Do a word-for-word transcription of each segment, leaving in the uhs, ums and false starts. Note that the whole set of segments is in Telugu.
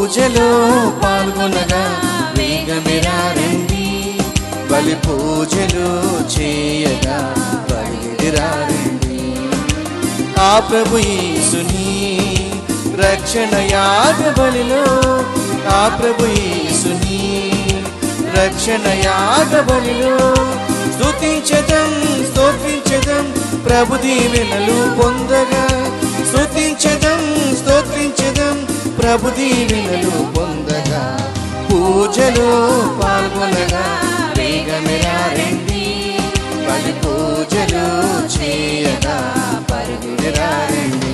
పూజలో పాల్గొనగా వేగమిరా రండి, బలి పూజలు చేయగా పరిగిరా రండి. ఆ ప్రభు యేసుని రక్షణ యాగ బలిలో, ఆ ప్రభు యేసుని రక్షణ యాగ బలిలో స్తుతించదం స్తోత్రించదం ప్రభు దీవెనలు పొందగా, స్తుతించదం స్తోత్రించదం ప్రభు దీవెనలు పొందగా. పూజలో పాల్గొనగా వేగమిరా రండి, బలి పూజలు చేయగా పరుగురా రండి.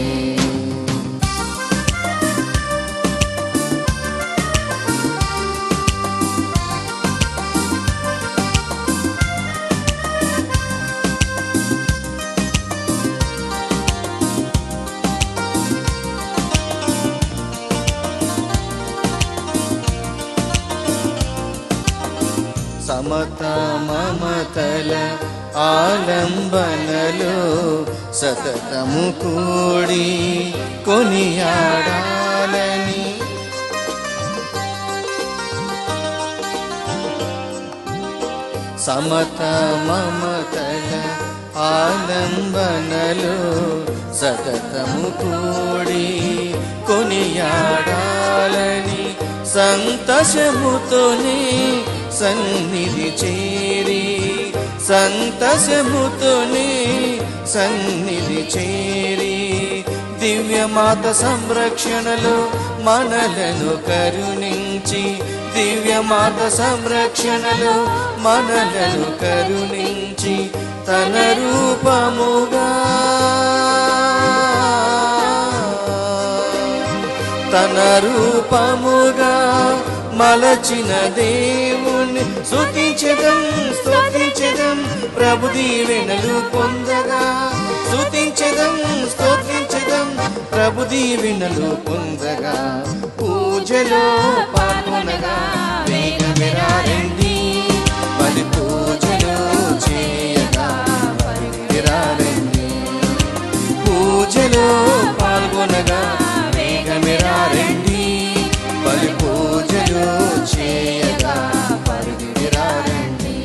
సమత మమతల ఆలంబనలో సతతము కూడి కొనియాడాలని, సమత మమతల ఆలంబనలో సతతము కూడి కొనియాడాలని, సంతోషముతోనే సన్నిధి చేరి, సంతోషముతోనే సన్నిధి చేరి, దివ్యమాత సంరక్షణలో మనలను కరుణించి, దివ్యమాత సంరక్షణలో మనలను కరుణించి, తన రూపముగా తన రూపముగా మలచిన దేవుని స్తుతించదం స్తుతించదం ప్రభు దీవెనలు పొందగా, స్తుతించదం స్తోత్రించదం ప్రభు దీవెనలు పొందగా. పూజలో పాల్గొనగా వేగమిరా రండి, బలి పూజలు చేయగా పరిగిరా రండి. పూజలో పాల్గొనగా వేగమిరా రండి, బలి పూజలు చేయగా పరిగిరా రండి.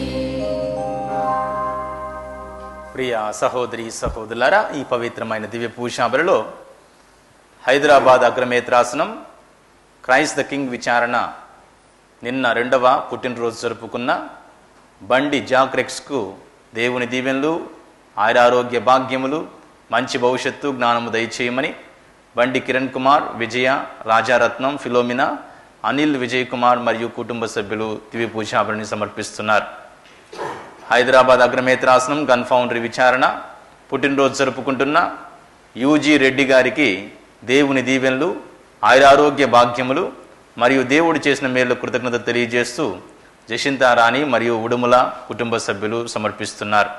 ప్రియ సహోదరి సహోదరులారా, ఈ పవిత్రమైన దివ్య పూజాబలిలో హైదరాబాద్ అగ్రమేత్రాసనం క్రైస్ట్ ద కింగ్ విచారణ నిన్న రెండవ పుట్టినరోజు జరుపుకున్న బండి జాక్రెక్స్కు దేవుని దీవెనలు, ఆయురారోగ్య భాగ్యములు, మంచి భవిష్యత్తు, జ్ఞానము దయచేయమని బండి కిరణ్ కుమార్, విజయ, రాజారత్నం, ఫిలోమినా, అనిల్, విజయ్ కుమార్ మరియు కుటుంబ సభ్యులు దివ్య పూజాబలిని సమర్పిస్తున్నారు. హైదరాబాద్ అగ్రమేత్రాసనం గన్ ఫౌండరీ విచారణ పుట్టినరోజు జరుపుకుంటున్న యూజీ రెడ్డి గారికి దేవుని దీవెనలు, ఆయురారోగ్య భాగ్యములు మరియు దేవుడు చేసిన మేలు కృతజ్ఞత తెలియజేస్తూ జషింతారాణి మరియు ఉడుముల కుటుంబ సభ్యులు సమర్పిస్తున్నారు.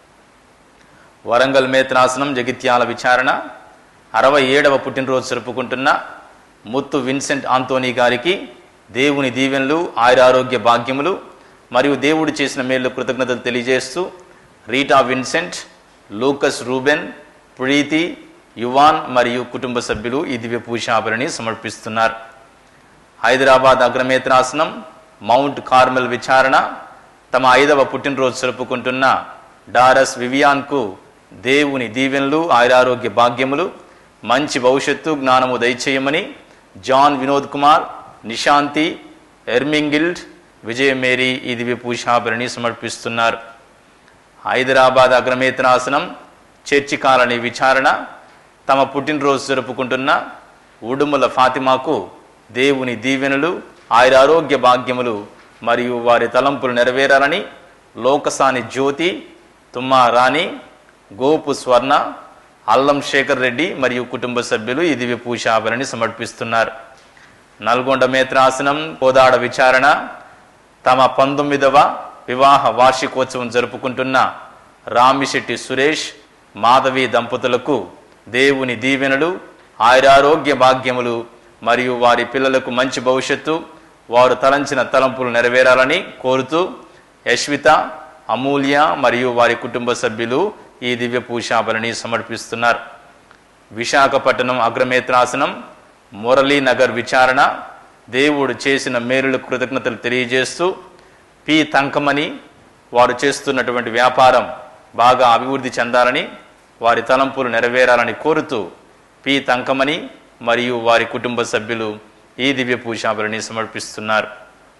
వరంగల్ మేత్రాసనం జగిత్యాల విచారణ అరవై ఏడవ పుట్టినరోజు జరుపుకుంటున్న ముత్తు విన్సెంట్ ఆంటోనీ గారికి దేవుని దీవెనలు, ఆయురారోగ్య భాగ్యములు మరియు దేవుడు చేసిన మేలు కృతజ్ఞతలు తెలియజేస్తూ Rita Vincent, Lucas Reuben, Preethi, Yuvaan మరియు కుటుంబ సభ్యులు ఈ దివ్య పూజాబలిని సమర్పిస్తున్నారు. హైదరాబాద్ అగ్రమేత్రాసనం మౌంట్ కార్మెల్ విచారణ తమ ఐదవ పుట్టినరోజు జరుపుకుంటున్న డారస్ వివియాన్కు దేవుని దీవెనలు, ఆయురారోగ్య భాగ్యములు, మంచి భవిష్యత్తు, జ్ఞానము దయచేయమని జాన్ వినోద్ కుమార్, నిశాంతి, ఎర్మింగిల్డ్, విజయమేరీ ఈ దివ్య పూజాబలిని సమర్పిస్తున్నారు. హైదరాబాద్ అగ్రమేత్రాసనం చర్చి కాలనీ విచారణ తమ పుట్టినరోజు జరుపుకుంటున్న ఉడుముల ఫాతిమాకు దేవుని దీవెనలు, ఆయురారోగ్య భాగ్యములు మరియు వారి తలంపులు నెరవేరాలని లోకసాని జ్యోతి, తుమ్మా రాణి, గోపు స్వర్ణ, అల్లం శేఖర్ రెడ్డి మరియు కుటుంబ సభ్యులు ఈ దివ్య పూజాబలిని సమర్పిస్తున్నారు. నల్గొండ మేత్రాసనం కోదాడ విచారణ తమ పంతొమ్మిదవ వివాహ వార్షికోత్సవం జరుపుకుంటున్న రామిశెట్టి సురేష్, మాధవి దంపతులకు దేవుని దీవెనలు, ఆయురారోగ్య భాగ్యములు మరియు వారి పిల్లలకు మంచి భవిష్యత్తు, వారు తలంచిన తలంపులు నెరవేరాలని కోరుతూ యశ్విత, అమూల్య మరియు వారి కుటుంబ సభ్యులు ఈ దివ్య పూజాబలిని సమర్పిస్తున్నారు. విశాఖపట్నం అగ్రమేత్రాసనం మురళీనగర్ విచారణ దేవుడు చేసిన మేలులకు కృతజ్ఞతలు తెలియజేస్తూ పి తంకమని వారు చేస్తున్నటువంటి వ్యాపారం బాగా అభివృద్ధి చెందాలని, వారి తలంపులు నెరవేరాలని కోరుతూ పి తంకమని మరియు వారి కుటుంబ సభ్యులు ఈ దివ్య పూజాబలిని సమర్పిస్తున్నారు.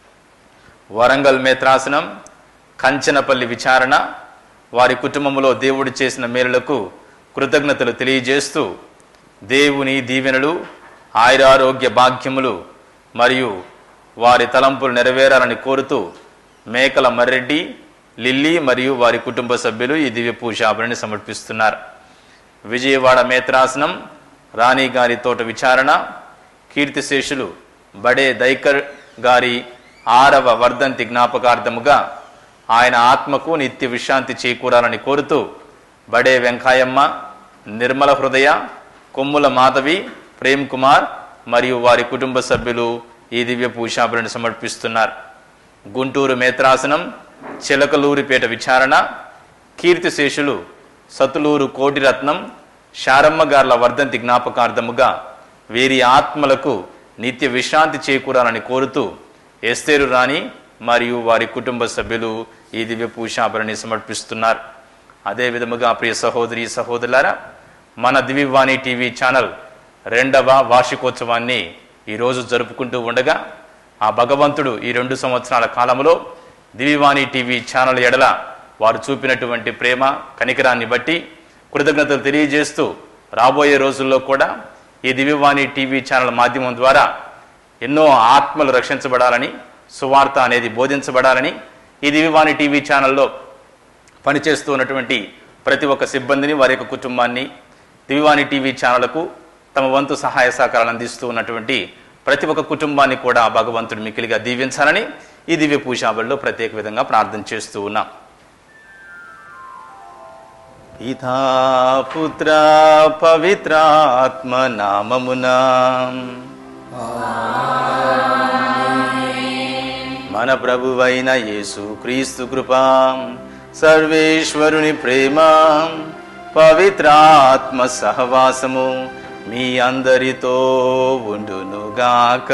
వరంగల్ మేత్రాసనం కంచనపల్లి విచారణ వారి కుటుంబంలో దేవుడు చేసిన మేలులకు కృతజ్ఞతలు తెలియజేస్తూ దేవుని దీవెనలు, ఆయురారోగ్య భాగ్యములు మరియు వారి తలంపులు నెరవేరాలని కోరుతూ మేకల మర్రెడ్డి, లిల్లీ మరియు వారి కుటుంబ సభ్యులు ఈ దివ్య పూజాబలిని సమర్పిస్తున్నారు. విజయవాడ మేత్రాసనం రాణి గారి తోట విచారణ కీర్తిశేషులు బడే దైకర్ గారి ఆరవ వర్ధంతి జ్ఞాపకార్థముగా ఆయన ఆత్మకు నిత్య విశ్రాంతి చేకూరాలని కోరుతూ బడే వెంకాయమ్మ, నిర్మల హృదయ, కొమ్ముల మాధవి, ప్రేమ్ కుమార్ మరియు వారి కుటుంబ సభ్యులు ఈ దివ్య పూజాబలిని సమర్పిస్తున్నారు. గుంటూరు మేత్రాసనం చిలకలూరిపేట విచారణ కీర్తిశేషులు సతులూరు కోటిరత్నం, శారమ్మ గార్ల వర్ధంతి జ్ఞాపకార్థముగా వీరి ఆత్మలకు నిత్య విశ్రాంతి చేకూరాలని కోరుతూ ఎస్తేరు రాణి మరియు వారి కుటుంబ సభ్యులు ఈ దివ్య పూజాబలిని సమర్పిస్తున్నారు. అదే విధముగా ప్రియ సహోదరి సహోదరులారా, మన దివ్యవాణి టీవీ ఛానల్ రెండవ వార్షికోత్సవాన్ని ఈరోజు జరుపుకుంటూ ఉండగా ఆ భగవంతుడు ఈ రెండు సంవత్సరాల కాలంలో దివ్యవాణి టీవీ ఛానల్ ఎడల వారు చూపినటువంటి ప్రేమ కనికరాన్ని బట్టి కృతజ్ఞతలు తెలియజేస్తూ రాబోయే రోజుల్లో కూడా ఈ దివ్యవాణి టీవీ ఛానల్ మాధ్యమం ద్వారా ఎన్నో ఆత్మలు రక్షించబడాలని, సువార్త అనేది బోధించబడాలని ఈ దివ్యవాణి టీవీ ఛానల్లో పనిచేస్తూ ఉన్నటువంటి ప్రతి ఒక్క సిబ్బందిని, వారి యొక్క కుటుంబాన్ని, దివ్యవాణి టీవీ ఛానళ్లకు తమ వంతు సహాయ సహకారాలు అందిస్తూ ఉన్నటువంటి ప్రతి ఒక్క కుటుంబాన్ని కూడా భగవంతుడు మిక్కిలిగా దీవించాలని ఈ దివ్య పూజాబలిలో ప్రత్యేక విధంగా ప్రార్థన చేస్తూ ఉన్నాం. పితా పుత్ర పవిత్రాత్మ నామమునా మన ప్రభువైన యేసు క్రీస్తు కృపా, సర్వేశ్వరుని ప్రేమ, పవిత్రాత్మ సహవాసము మీ అందరితో ఉండునుగాక.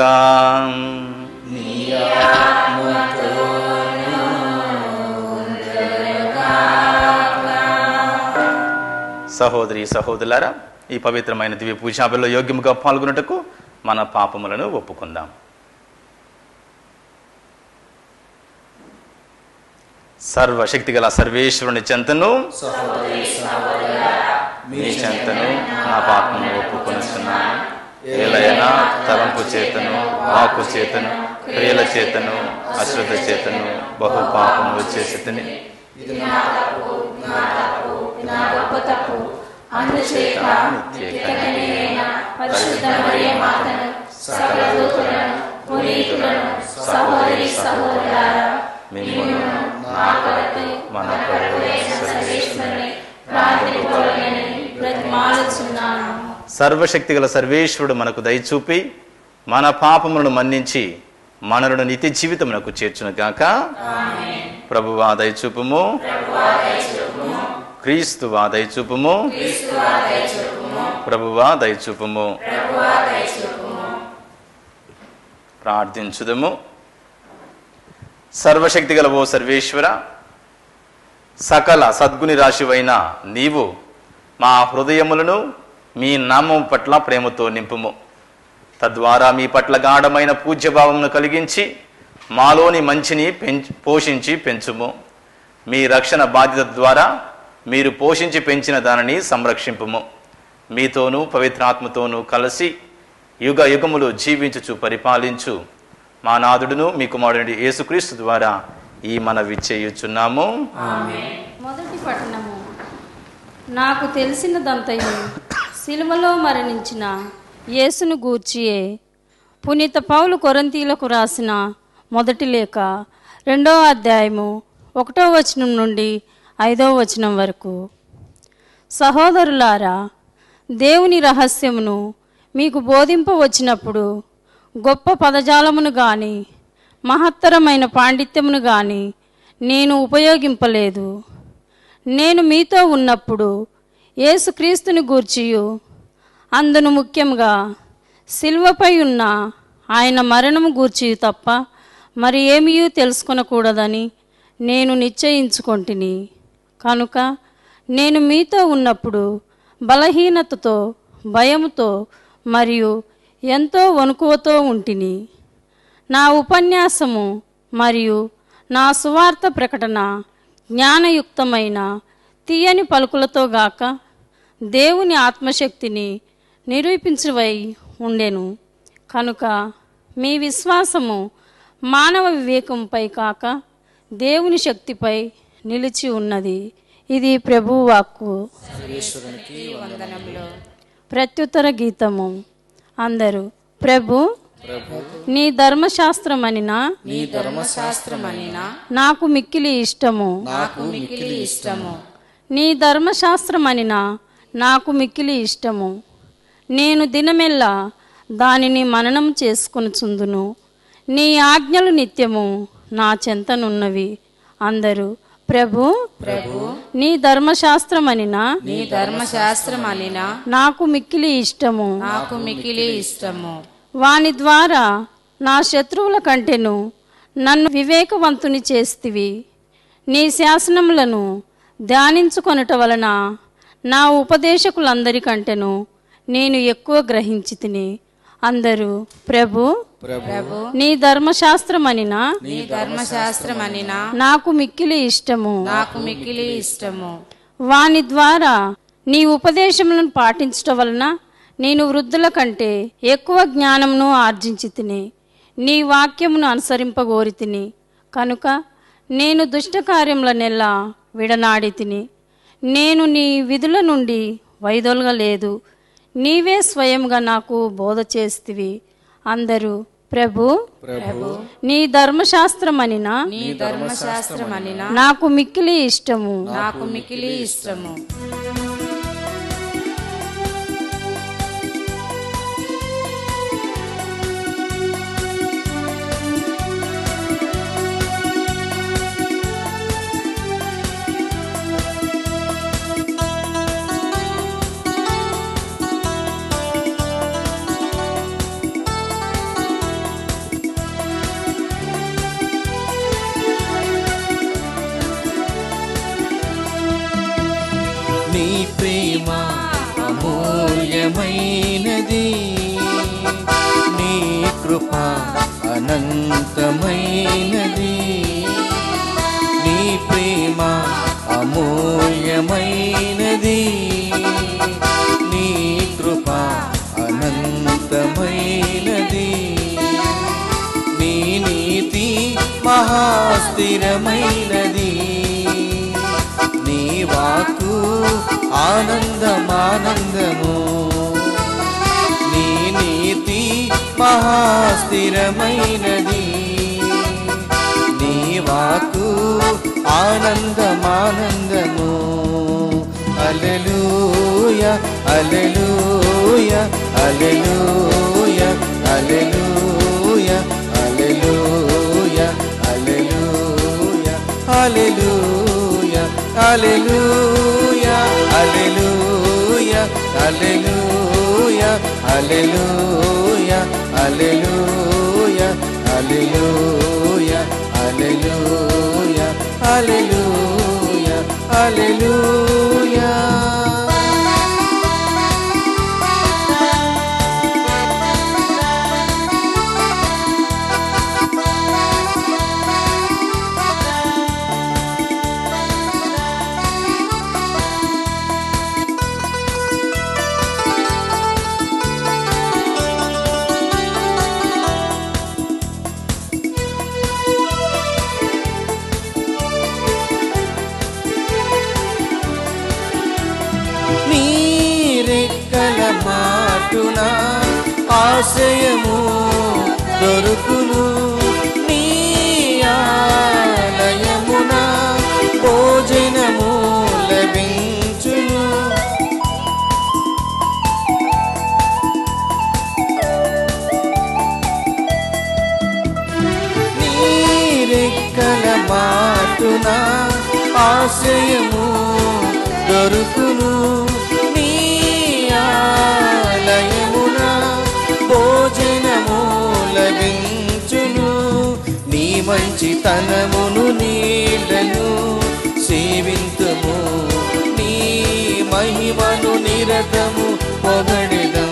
సహోదరి సహోదరులారా, ఈ పవిత్రమైన దివ్య పూజాబలిలో యోగ్యముగా పాల్గొనుటకు మన పాపములను ఒప్పుకుందాం. సర్వశక్తిగల సర్వేశ్వరుని చెంతను మీ చెంతను నా పాపము ఒప్పుకొనిస్తున్నాను. ఏలైనా తలంపు చేతను, వాకు చేతను, క్రియల చేతను, అశ్రద్ధ చేతను బహు పాపము వచ్చేసి తిని మన సర్వశక్తిగల సర్వేశ్వరుడు మనకు దయచూపి మన పాపములను మన్నించి మనలను నిత్య జీవితమునకు చేర్చును గాక. ప్రభువా దయచూపుము, క్రీస్తువా దయచూపుము, ప్రభువా దయచూపుము. ప్రార్థించుదము. సర్వశక్తిగల ఓ సర్వేశ్వర, సకల సద్గుని రాశివైన నీవు మా హృదయములను మీ నామం పట్ల ప్రేమతో నింపుము. తద్వారా మీ పట్ల గాఢమైన పూజ్యభావమును కలిగించి మాలోని మంచిని పెంచి పోషించి పెంచుము. మీ రక్షణ బాధ్యత ద్వారా మీరు పోషించి పెంచిన దానిని సంరక్షింపుము. మీతోనూ పవిత్రాత్మతోనూ కలిసి యుగ యుగములు జీవించుచు పరిపాలించు మా నాథుడును మీ కుమారుడి యేసుక్రీస్తు ద్వారా ఈ మనవి చేయుచున్నాము. మొదటి పట్టణము. నాకు తెలిసినదంతయు సిలువలో మరణించిన యేసును గూర్చియే పునీత పౌలు కొరింథీయులకు రాసిన మొదటి లేఖ రెండో అధ్యాయము ఒకటో వచనం నుండి ఐదో వచనం వరకు. సహోదరులారా, దేవుని రహస్యమును మీకు బోధింపవచ్చినప్పుడు గొప్ప పదజాలమును గాని మహత్తరమైన పాండిత్యమును గాని నేను ఉపయోగింపలేదు. నేను మీతో ఉన్నప్పుడు యేసుక్రీస్తుని గూర్చియు అందును ముఖ్యంగా సిలువపై ఉన్న ఆయన మరణము గూర్చి తప్ప మరి ఏమీ తెలుసుకొనకూడదని నేను నిశ్చయించుకొంటిని. కనుక నేను మీతో ఉన్నప్పుడు బలహీనతతో, భయముతో మరియు ఎంతో వణుకువతో ఉంటిని. నా ఉపన్యాసము మరియు నా సువార్త ప్రకటన జ్ఞానయుక్తమైన తీయని పలుకులతో గాక దేవుని ఆత్మశక్తిని నిరూపించువై ఉండెను. కనుక మీ విశ్వాసము మానవ వివేకంపై కాక దేవుని శక్తిపై నిలిచి ఉన్నది. ఇది ప్రభువు వాక్కు. ప్రత్యుత్తర గీతము. అందరూ ప్రభు నీ ధర్మశాస్త్రమనినా నీ ధర్మశాస్త్రమనినా నాకు మిక్కిలి ఇష్టము నాకు మిక్కిలి ఇష్టము. నీ ధర్మశాస్త్రమనినా నాకు మిక్కిలి ఇష్టము. నేను దినమెల్లా దానిని మననం చేసుకొనుచుందును. నీ ఆజ్ఞలు నిత్యము నా చెంతనున్నవి. అందరూ ప్రభు ప్రభు నీ ధర్మశాస్త్రమనినా నీ ధర్మశాస్త్రమనినా నాకు మిక్కిలి ఇష్టము నాకు మిక్కిలి ఇష్టము. వాని ద్వారా నా శత్రువుల కంటెను నన్ను వివేకవంతుని చేస్తివి. నీ శాసనములను ధ్యానించుకొనుట వలన నా ఉపదేశకులందరికంటెను నేను ఎక్కువ గ్రహించి తిని. అందరూ ప్రభు ప్రభు నీ ధర్మశాస్త్రమనినా నీ ధర్మశాస్త్రమనినా నాకు మిక్కిలి ఇష్టము నాకు మిక్కిలి ఇష్టము. వాని ద్వారా నీ ఉపదేశములను పాటించుట వలన నేను వృద్ధుల కంటే ఎక్కువ జ్ఞానమును ఆర్జించి తిని. నీ వాక్యమును అనుసరింపగోరి తిని. కనుక నేను దుష్టకార్యములనెల్లా విడనాడి తిని. నేను నీ విధుల నుండి వైదొలగలేదు. నీవే స్వయంగా నాకు బోధ చేస్తివి. అందరూ ప్రభు ప్రభు నీ ధర్మశాస్త్రమనినా నీ ధర్మశాస్త్రమనినా నాకు మిక్కిలి ఇష్టము నాకు మిక్కిలి ఇష్టము. నీ ప్రేమ అమూల్యమైనది, నీ కృప అనంతమైనది. నీ ప్రేమ అమూల్యమైనది, నీ కృప అనంతమైనది. నీ నీతి మహాస్థిరమైనది, నీ వాకు ఆనందమానందము. నీ నీతి మహాస్థిరమైనది, నీ వాకు ఆనందమానందము. హల్లెలూయా హల్లెలూయా హల్లెలూయా హల్లెలూయా హల్లెలూయా హల్లెలూయా హల్లెలూయా హల్లెలూయా హల్లెలూయా హల్లెలూయా హల్లెలూయా హల్లెలూయా హల్లెలూయా హల్లెలూయా హల్లెలూయా హల్లెలూయా. మాటున ఆశయము దొరుకును, నీ ఆలయమున భోజనము లభించును. నీ రెక్కల మాటున ఆశయము దొరుకును, ఆలయమున భోజనము మంచితనమును నీడను సేవింతుము, నీ మహిమను నిరతము పొగడెదం.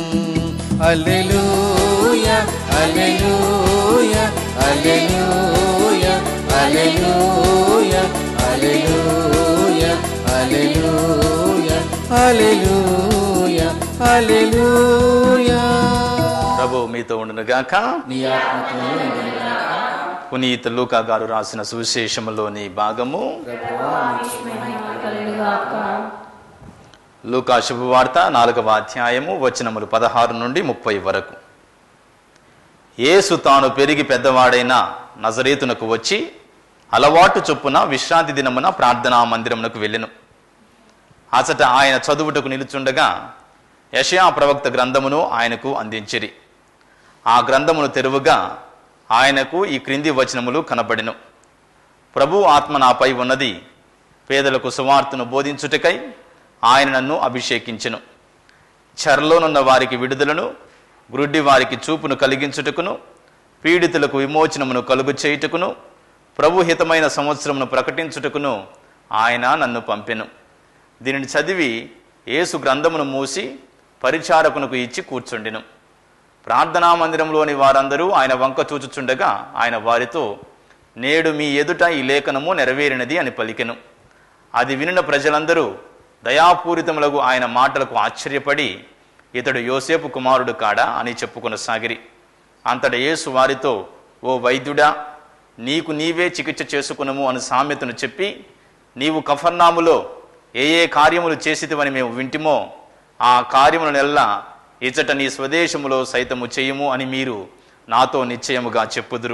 హల్లెలూయా హల్లెలూయా హల్లెలూయా హల్లెలూయా హల్లెలూయా హల్లెలూయా హల్లెలూయా హల్లెలూయా. ప్రభు మీతో ఉండును గాక. నీ ఆత్మతో ఉండును గాక. పునీత లూకా గారు రాసిన సువిశేషములోని భాగము. లూకా శుభవార్త నాలుగవ అధ్యాయము వచనములు పదహారు నుండి ముప్పై వరకు. యేసు తాను పెరిగి పెద్దవాడైన నజరేతునకు వచ్చి అలవాటు చొప్పున విశ్రాంతి దినమున ప్రార్థనా మందిరమునకు వెళ్ళెను. అచట ఆయన చదువుటకు నిలుచుండగా యెషయా ప్రవక్త గ్రంథమును ఆయనకు అందించిరి. ఆ గ్రంథమును తెరువుగా ఆయనకు ఈ క్రింది వచనములు కనబడెను. ప్రభు ఆత్మ నాపై ఉన్నది, పేదలకు సువార్తను బోధించుటకై ఆయన నన్ను అభిషేకించెను. చెరలోనున్న వారికి విడుదలను, గ్రుడ్డి వారికి చూపును కలిగించుటకును, పీడితులకు విమోచనమును కలుగు చేయుటకును, ప్రభు హితమైన సంవత్సరమును ప్రకటించుటకును ఆయన నన్ను పంపెను. దీనిని చదివి యేసు గ్రంథమును మూసి పరిచారకునకు ఇచ్చి కూర్చుండెను. ప్రార్థనా మందిరంలోని వారందరూ ఆయన వంక చూచుచుండగా ఆయన వారితో, నేడు మీ ఎదుట ఈ లేఖనము నెరవేరినది అని పలికెను. అది వినిన ప్రజలందరూ దయాపూరితములకు ఆయన మాటలకు ఆశ్చర్యపడి, ఇతడు యోసేపు కుమారుడు కాడా అని చెప్పుకొనసాగిరి. అంతట యేసు వారితో, ఓ వైద్యుడా, నీకు నీవే చికిత్స చేసుకునము అని సామెతను చెప్పి, నీవు కఫర్నాములో ఏ ఏ కార్యములు చేసితివని మేము వింటిమో ఆ కార్యములనెల్లా ఇచ్చట నీ స్వదేశములో సైతము చేయుము అని మీరు నాతో నిశ్చయముగా చెప్పుదురు.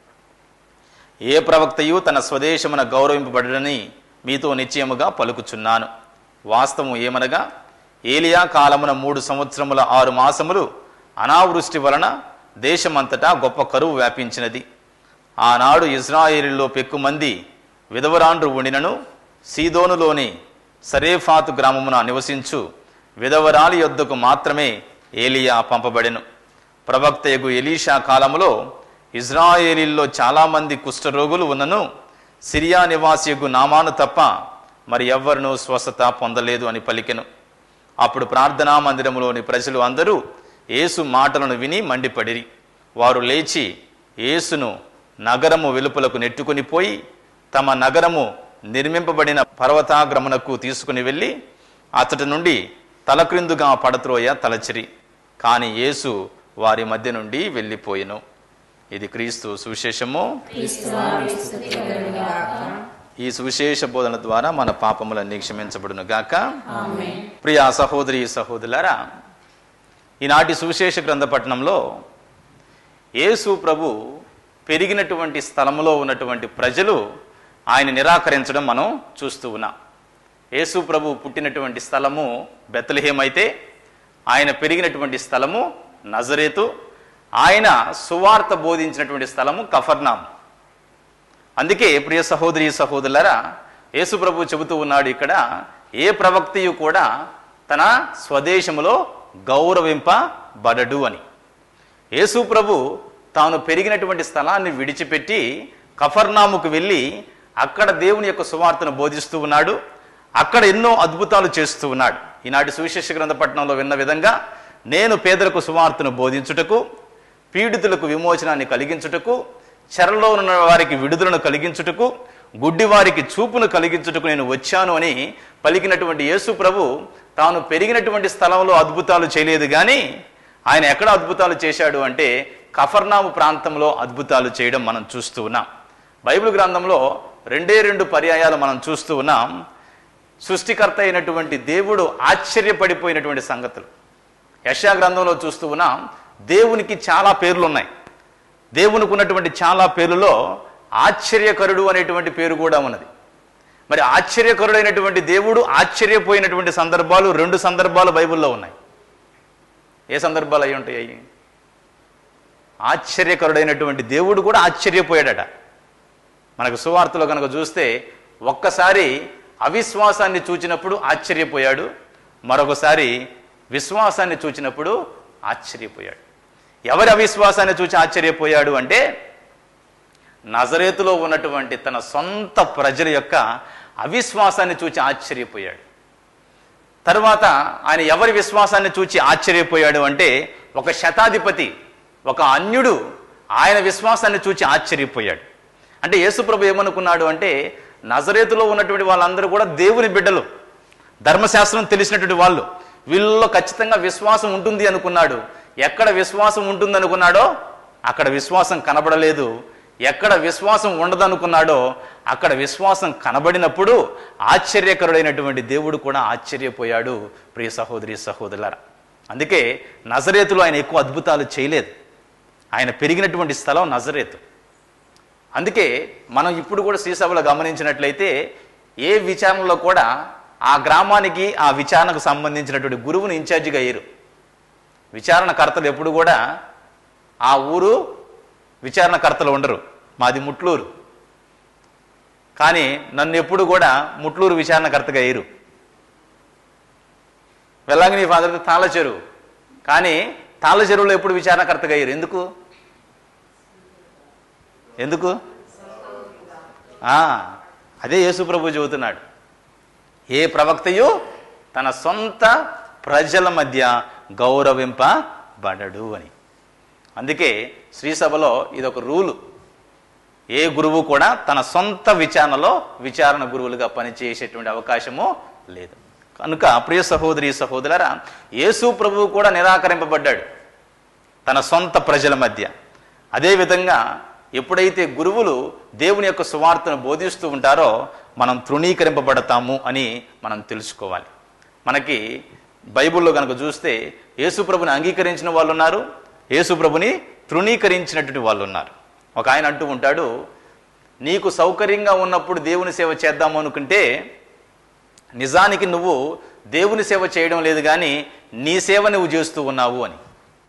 ఏ ప్రవక్తయు తన స్వదేశమున గౌరవింపబడని మీతో నిశ్చయముగా పలుకుచున్నాను. వాస్తవం ఏమనగా, ఏలియా కాలమున మూడు సంవత్సరముల ఆరు మాసములు అనావృష్టి వలన దేశమంతటా గొప్ప కరువు వ్యాపించినది. ఆనాడు ఇజ్రాయేలులో పెక్కుమంది విధవరాండ్రు ఉండినను సీదోనులోని సరేఫాతు గ్రామమున నివసించు విధవరాలి యొద్దకు మాత్రమే ఏలియా పంపబడెను. ప్రవక్తయగు ఎలీషా కాలములో ఇజ్రాయేలీల్లో చాలామంది కుష్ఠరోగులు ఉన్నను సిరియా నివాసియగు నామాను తప్ప మరి ఎవ్వరునూ స్వస్థత పొందలేదు అని పలికెను. అప్పుడు ప్రార్థనా మందిరములోని ప్రజలు అందరూ యేసు మాటలను విని మండిపడిరి. వారు లేచి యేసును నగరము వెలుపలకు నెట్టుకుని పోయి తమ నగరము నిర్మింపబడిన పర్వతాగ్రమునకు తీసుకుని వెళ్ళి అతడి నుండి తలక్రిందుగా పడత్రోయ తలచిరి. కానీ యేసు వారి మధ్య నుండి వెళ్ళిపోయెను. ఇది క్రీస్తు సువిశేషము. ఈ సువిశేష బోధన ద్వారా మన పాపములన్నీ క్షమించబడును గాక. ప్రియా సహోదరి సహోదరులారా, ఈనాటి సువిశేష గ్రంథ పట్టణంలో యేసు ప్రభు పెరిగినటువంటి స్థలంలో ఉన్నటువంటి ప్రజలు ఆయన నిరాకరించడం మనం చూస్తూ ఉన్నాం. యేసు ప్రభు పుట్టినటువంటి స్థలము బెత్లెహేం అయితే ఆయన పెరిగినటువంటి స్థలము నజరేతు, ఆయన సువార్త బోధించినటువంటి స్థలము కఫర్నాం. అందుకే ప్రియ సహోదరి సహోదరులారా, యేసు ప్రభు చెబుతూ ఉన్నాడు ఇక్కడ, ఏ ప్రవక్తయు కూడా తన స్వదేశములో గౌరవింపబడడు అని. యేసు ప్రభు తాను పెరిగినటువంటి స్థలాన్ని విడిచిపెట్టి కఫర్నాముకు వెళ్ళి అక్కడ దేవుని యొక్క సువార్తను బోధిస్తూ ఉన్నాడు. అక్కడ ఎన్నో అద్భుతాలు చేస్తూ ఉన్నాడు. ఈనాటి సువిశేష గ్రంథ పట్టణంలో విన్న విధంగా, నేను పేదలకు సువార్తను బోధించుటకు, పీడితులకు విమోచనాన్ని కలిగించుటకు, చెరలో ఉన్న వారికి విడుదలను కలిగించుటకు, గుడ్డి వారికి చూపును కలిగించుటకు నేను వచ్చాను అని పలికినటువంటి యేసు ప్రభు తాను పెరిగినటువంటి స్థలంలో అద్భుతాలు చేయలేదు. కానీ ఆయన ఎక్కడ అద్భుతాలు చేశాడు అంటే కఫర్నాము ప్రాంతంలో అద్భుతాలు చేయడం మనం చూస్తూ ఉన్నాం. బైబిల్ గ్రంథంలో రెండే రెండు పర్యాయాలు మనం చూస్తూ ఉన్నాం. సృష్టికర్త అయినటువంటి దేవుడు ఆశ్చర్యపడిపోయినటువంటి సంగతులు యెషయా గ్రంథంలో చూస్తూ ఉన్నాం. దేవునికి చాలా పేర్లు ఉన్నాయి. దేవునికి ఉన్నటువంటి చాలా పేర్లలో ఆశ్చర్యకరుడు అనేటువంటి పేరు కూడా ఉన్నది. మరి ఆశ్చర్యకరుడైనటువంటి దేవుడు ఆశ్చర్యపోయినటువంటి సందర్భాలు రెండు సందర్భాలు బైబిల్లో ఉన్నాయి. ఏ సందర్భాలు అయి ఉంటాయి? అయ్యి ఆశ్చర్యకరుడైనటువంటి దేవుడు కూడా ఆశ్చర్యపోయాడట. మనకు సువార్తలో కనుక చూస్తే ఒక్కసారి అవిశ్వాసాన్ని చూచినప్పుడు ఆశ్చర్యపోయాడు, మరొకసారి విశ్వాసాన్ని చూచినప్పుడు ఆశ్చర్యపోయాడు. ఎవరి అవిశ్వాసాన్ని చూచి ఆశ్చర్యపోయాడు అంటే నజరేతులో ఉన్నటువంటి తన సొంత ప్రజల యొక్క అవిశ్వాసాన్ని చూచి ఆశ్చర్యపోయాడు. తర్వాత ఆయన ఎవరి విశ్వాసాన్ని చూచి ఆశ్చర్యపోయాడు అంటే ఒక శతాధిపతి, ఒక అన్యుడు ఆయన విశ్వాసాన్ని చూచి ఆశ్చర్యపోయాడు. అంటే యేసుప్రభు ఏమనుకున్నాడు అంటే నజరేతులో ఉన్నటువంటి వాళ్ళందరూ కూడా దేవుని బిడ్డలు, ధర్మశాస్త్రం తెలిసినటువంటి వాళ్ళు, వీళ్ళలో ఖచ్చితంగా విశ్వాసం ఉంటుంది అనుకున్నాడు. ఎక్కడ విశ్వాసం ఉంటుంది అనుకున్నాడో అక్కడ విశ్వాసం కనబడలేదు. ఎక్కడ విశ్వాసం ఉండదనుకున్నాడో అక్కడ విశ్వాసం కనబడినప్పుడు ఆశ్చర్యకరుడైనటువంటి దేవుడు కూడా ఆశ్చర్యపోయాడు. ప్రియ సహోదరి సహోదరులారా, అందుకే నజరేతులో ఆయన ఎక్కువ అద్భుతాలు చేయలేదు. ఆయన పెరిగినటువంటి స్థలం నజరేతు. అందుకే మనం ఇప్పుడు కూడా శ్రీసభలో గమనించినట్లయితే ఏ విచారణలో కూడా ఆ గ్రామానికి ఆ విచారణకు సంబంధించినటువంటి గురువుని ఇన్ఛార్జిగా అయ్యారు. విచారణకర్తలు ఎప్పుడు కూడా ఆ ఊరు విచారణకర్తలు ఉండరు. మాది ముట్లూరు, కానీ నన్ను ఎప్పుడు కూడా ముట్లూరు విచారణకర్తగా అయ్యారు. వెళ్ళంగి నీ ఫాదర్ తాళ్ళ చెరువు, కానీ తాళ్ళ చెరువులో ఎప్పుడు విచారణకర్తగా అయ్యారు. ఎందుకు ఎందుకు అదే యేసుప్రభు చెబుతున్నాడు, ఏ ప్రవక్తయు తన సొంత ప్రజల మధ్య గౌరవింపబడడు అని. అందుకే శ్రీసభలో ఇదొక రూలు, ఏ గురువు కూడా తన సొంత విచారణలో విచారణ గురువులుగా పనిచేసేటువంటి అవకాశము లేదు. కనుక ప్రియ సహోదరి సహోదరులారా, యేసు ప్రభువు కూడా నిరాకరింపబడ్డాడు తన సొంత ప్రజల మధ్య. అదేవిధంగా ఎప్పుడైతే గురువులు దేవుని యొక్క సువార్తను బోధిస్తూ ఉంటారో మనం తృణీకరింపబడతాము అని మనం తెలుసుకోవాలి. మనకి బైబిల్లో కనుక చూస్తే యేసుప్రభుని అంగీకరించిన వాళ్ళు ఉన్నారు, యేసుప్రభుని తృణీకరించినటువంటి వాళ్ళు ఉన్నారు. ఒక ఆయన అంటూ ఉంటాడు, నీకు సౌకర్యంగా ఉన్నప్పుడు దేవుని సేవ చేద్దాము అనుకుంటే నిజానికి నువ్వు దేవుని సేవ చేయడం లేదు, కానీ నీ సేవ నువ్వు చేస్తూ ఉన్నావు అని.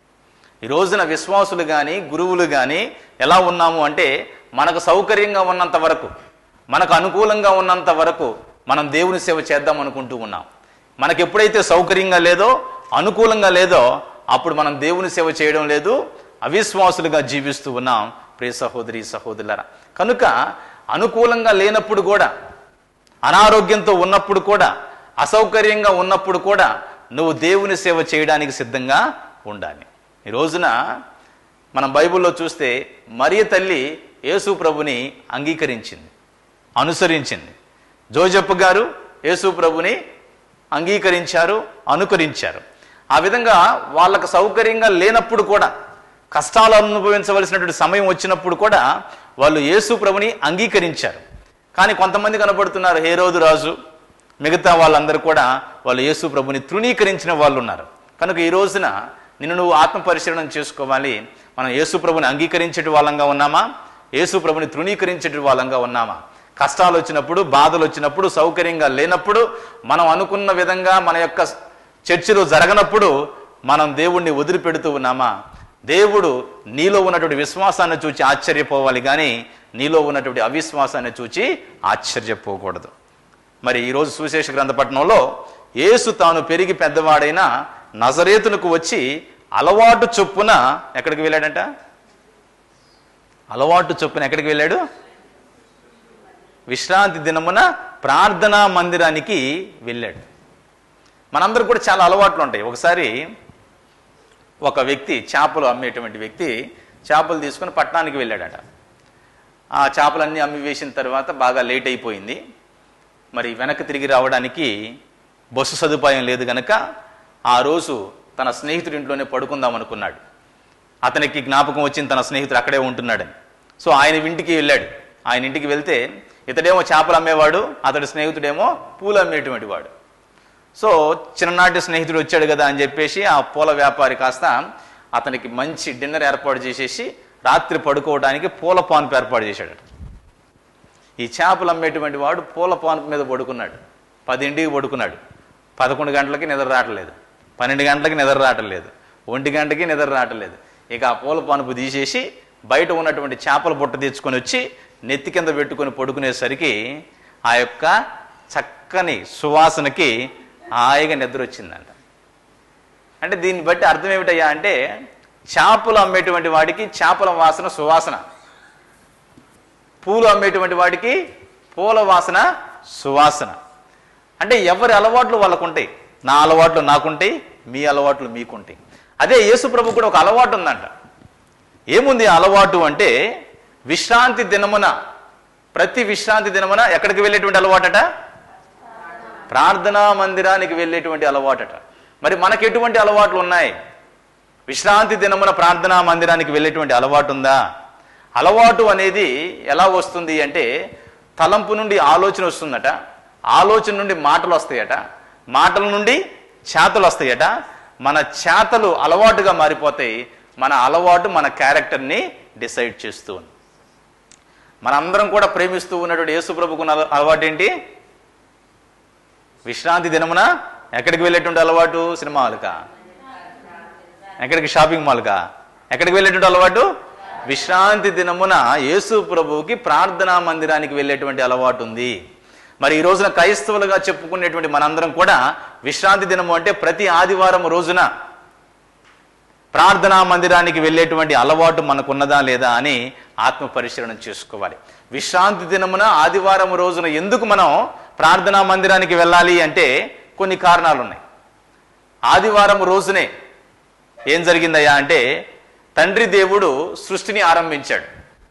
ఈ రోజున విశ్వాసులు కానీ గురువులు కానీ ఎలా ఉన్నాము అంటే మనకు సౌకర్యంగా ఉన్నంత వరకు, మనకు అనుకూలంగా ఉన్నంత వరకు మనం దేవుని సేవ చేద్దాం అనుకుంటూ ఉన్నాం. మనకు ఎప్పుడైతే సౌకర్యంగా లేదో, అనుకూలంగా లేదో అప్పుడు మనం దేవుని సేవ చేయడం లేదు, అవిశ్వాసులుగా జీవిస్తూ ఉన్నాం. ప్రియ సహోదరి సహోదరులారా, కనుక అనుకూలంగా లేనప్పుడు కూడా, అనారోగ్యంతో ఉన్నప్పుడు కూడా, అసౌకర్యంగా ఉన్నప్పుడు కూడా నువ్వు దేవుని సేవ చేయడానికి సిద్ధంగా ఉండాలి. ఈ రోజున మనం బైబిల్లో చూస్తే మరియ తల్లి యేసు ప్రభుని అంగీకరించింది, అనుసరించింది. జోజప్ప గారు యేసు ప్రభుని అంగీకరించారు, అనుకరించారు. ఆ విధంగా వాళ్ళకు సౌకర్యంగా లేనప్పుడు కూడా, కష్టాలు అనుభవించవలసినటువంటి సమయం వచ్చినప్పుడు కూడా వాళ్ళు యేసు ప్రభుని అంగీకరించారు. కానీ కొంతమంది కనబడుతున్నారు, హేరోదు రాజు మిగతా వాళ్ళందరూ కూడా వాళ్ళు యేసు ప్రభుని తృణీకరించిన వాళ్ళు ఉన్నారు. కనుక ఈ రోజున నిన్ను నువ్వు ఆత్మ పరిశీలన చేసుకోవాలి. మనం యేసు ప్రభుని అంగీకరించేటి వాళ్ళంగా ఉన్నామా, యేసు ప్రభుని తృణీకరించేటి వాళ్ళంగా ఉన్నామా? కష్టాలు వచ్చినప్పుడు, బాధలు వచ్చినప్పుడు, సౌకర్యంగా లేనప్పుడు, మనం అనుకున్న విధంగా మన యొక్క చర్చలు జరగనప్పుడు మనం దేవుణ్ణి వదిలిపెడుతూ ఉన్నామా? దేవుడు నీలో ఉన్నటువంటి విశ్వాసాన్ని చూచి ఆశ్చర్యపోవాలి, కానీ నీలో ఉన్నటువంటి అవిశ్వాసాన్ని చూచి ఆశ్చర్యపోకూడదు. మరి ఈరోజు సువిశేష గ్రంథపట్నంలో యేసు తాను పెరిగి పెద్దవాడైన నజరేతునకు వచ్చి అలవాటు చొప్పున ఎక్కడికి వెళ్ళాడంట? అలవాటు చొప్పున ఎక్కడికి వెళ్ళాడు? విశ్రాంతి దినమున ప్రార్థనా మందిరానికి వెళ్ళాడు. మనందరూ కూడా చాలా అలవాట్లు ఉంటాయి. ఒకసారి ఒక వ్యక్తి, చేపలు అమ్మేటువంటి వ్యక్తి చేపలు తీసుకుని పట్టణానికి వెళ్ళాడట. ఆ చేపలన్నీ అమ్మి వేసిన తర్వాత బాగా లేట్ అయిపోయింది. మరి వెనక్కి తిరిగి రావడానికి బస్సు సదుపాయం లేదు కనుక ఆ రోజు తన స్నేహితుడి ఇంట్లోనే పడుకుందాం అనుకున్నాడు. అతనికి జ్ఞాపకం వచ్చింది తన స్నేహితుడు అక్కడే ఉంటున్నాడని. సో ఆయన ఇంటికి వెళ్ళాడు. ఆయన ఇంటికి వెళ్తే ఇతడేమో చేపలు అమ్మేవాడు, అతడి స్నేహితుడేమో పూలు అమ్మేటువంటి వాడు. సో చిన్ననాటి స్నేహితుడు వచ్చాడు కదా అని చెప్పేసి ఆ పూల వ్యాపారి కాస్త అతనికి మంచి డిన్నర్ ఏర్పాటు చేసేసి రాత్రి పడుకోవడానికి పూల పాన్పు ఏర్పాటు చేశాడు. ఈ చేపలు అమ్మేటువంటి వాడు పూల పాన్పు మీద పడుకున్నాడు. పదింటికి పడుకున్నాడు. పదకొండు గంటలకి నిద్ర రావట్లేదు, పన్నెండు గంటలకి నిద్ర రావట్లేదు, ఒంటి గంటకి నిద్ర రావట్లేదు. ఇక ఆ పూల పాన్పు తీసేసి బయట ఉన్నటువంటి చేపల బుట్ట తెచ్చుకొని వచ్చి నెత్తి కింద పెట్టుకొని పడుకునేసరికి ఆ యొక్క చక్కని సువాసనకి హాయిగా నిద్ర వచ్చిందంట. అంటే దీన్ని బట్టి అర్థం ఏమిటయ్యా అంటే చేపలు అమ్మేటువంటి వాడికి చేపల వాసన సువాసన, పూలు అమ్మేటువంటి వాడికి పూల వాసన సువాసన. అంటే ఎవరి అలవాట్లు వాళ్ళకు ఉంటాయి. నా అలవాట్లు నాకుంటాయి, మీ అలవాట్లు మీకుంటాయి. అదే యేసు ప్రభు కూడా ఒక అలవాటు ఉందంట. ఏముంది అలవాటు అంటే, విశ్రాంతి దినమున, ప్రతి విశ్రాంతి దినమున ఎక్కడికి వెళ్ళేటువంటి అలవాటట? ప్రార్థనా మందిరానికి వెళ్ళేటువంటి అలవాటట. మరి మనకి ఎటువంటి అలవాట్లు ఉన్నాయి? విశ్రాంతి దినమున ప్రార్థనా మందిరానికి వెళ్ళేటువంటి అలవాటు ఉందా? అలవాటు అనేది ఎలా వస్తుంది అంటే, తలంపు నుండి ఆలోచన వస్తుందట, ఆలోచన నుండి మాటలు వస్తాయట, మాటల నుండి చేతలు వస్తాయట, మన చేతలు అలవాటుగా మారిపోతాయి. మన అలవాటు మన క్యారెక్టర్ని డిసైడ్ చేస్తూ ఉంది. మనందరం కూడా ప్రేమిస్తూ ఉన్నటువంటి యేసు ప్రభుకున్న అలవాటు ఏంటి? విశ్రాంతి దినమున ఎక్కడికి వెళ్ళేటువంటి అలవాటు? సినిమా హాల్కా? ఎక్కడికి? షాపింగ్ మాల్కా? ఎక్కడికి వెళ్ళేటువంటి అలవాటు? విశ్రాంతి దినమున యేసు ప్రభువుకి ప్రార్థనా మందిరానికి వెళ్ళేటువంటి అలవాటు ఉంది. మరి ఈ రోజున క్రైస్తవులుగా చెప్పుకునేటువంటి మనందరం కూడా విశ్రాంతి దినము అంటే ప్రతి ఆదివారం రోజున ప్రార్థనా మందిరానికి వెళ్ళేటువంటి అలవాటు మనకున్నదా లేదా అని ఆత్మ పరిశీలన చేసుకోవాలి. విశ్రాంతి దినమున ఆదివారం రోజున ఎందుకు మనం ప్రార్థనా మందిరానికి వెళ్ళాలి అంటే కొన్ని కారణాలు ఉన్నాయి. ఆదివారం రోజునే ఏం జరిగిందయ్యా అంటే, తండ్రి దేవుడు సృష్టిని ఆరంభించాడు.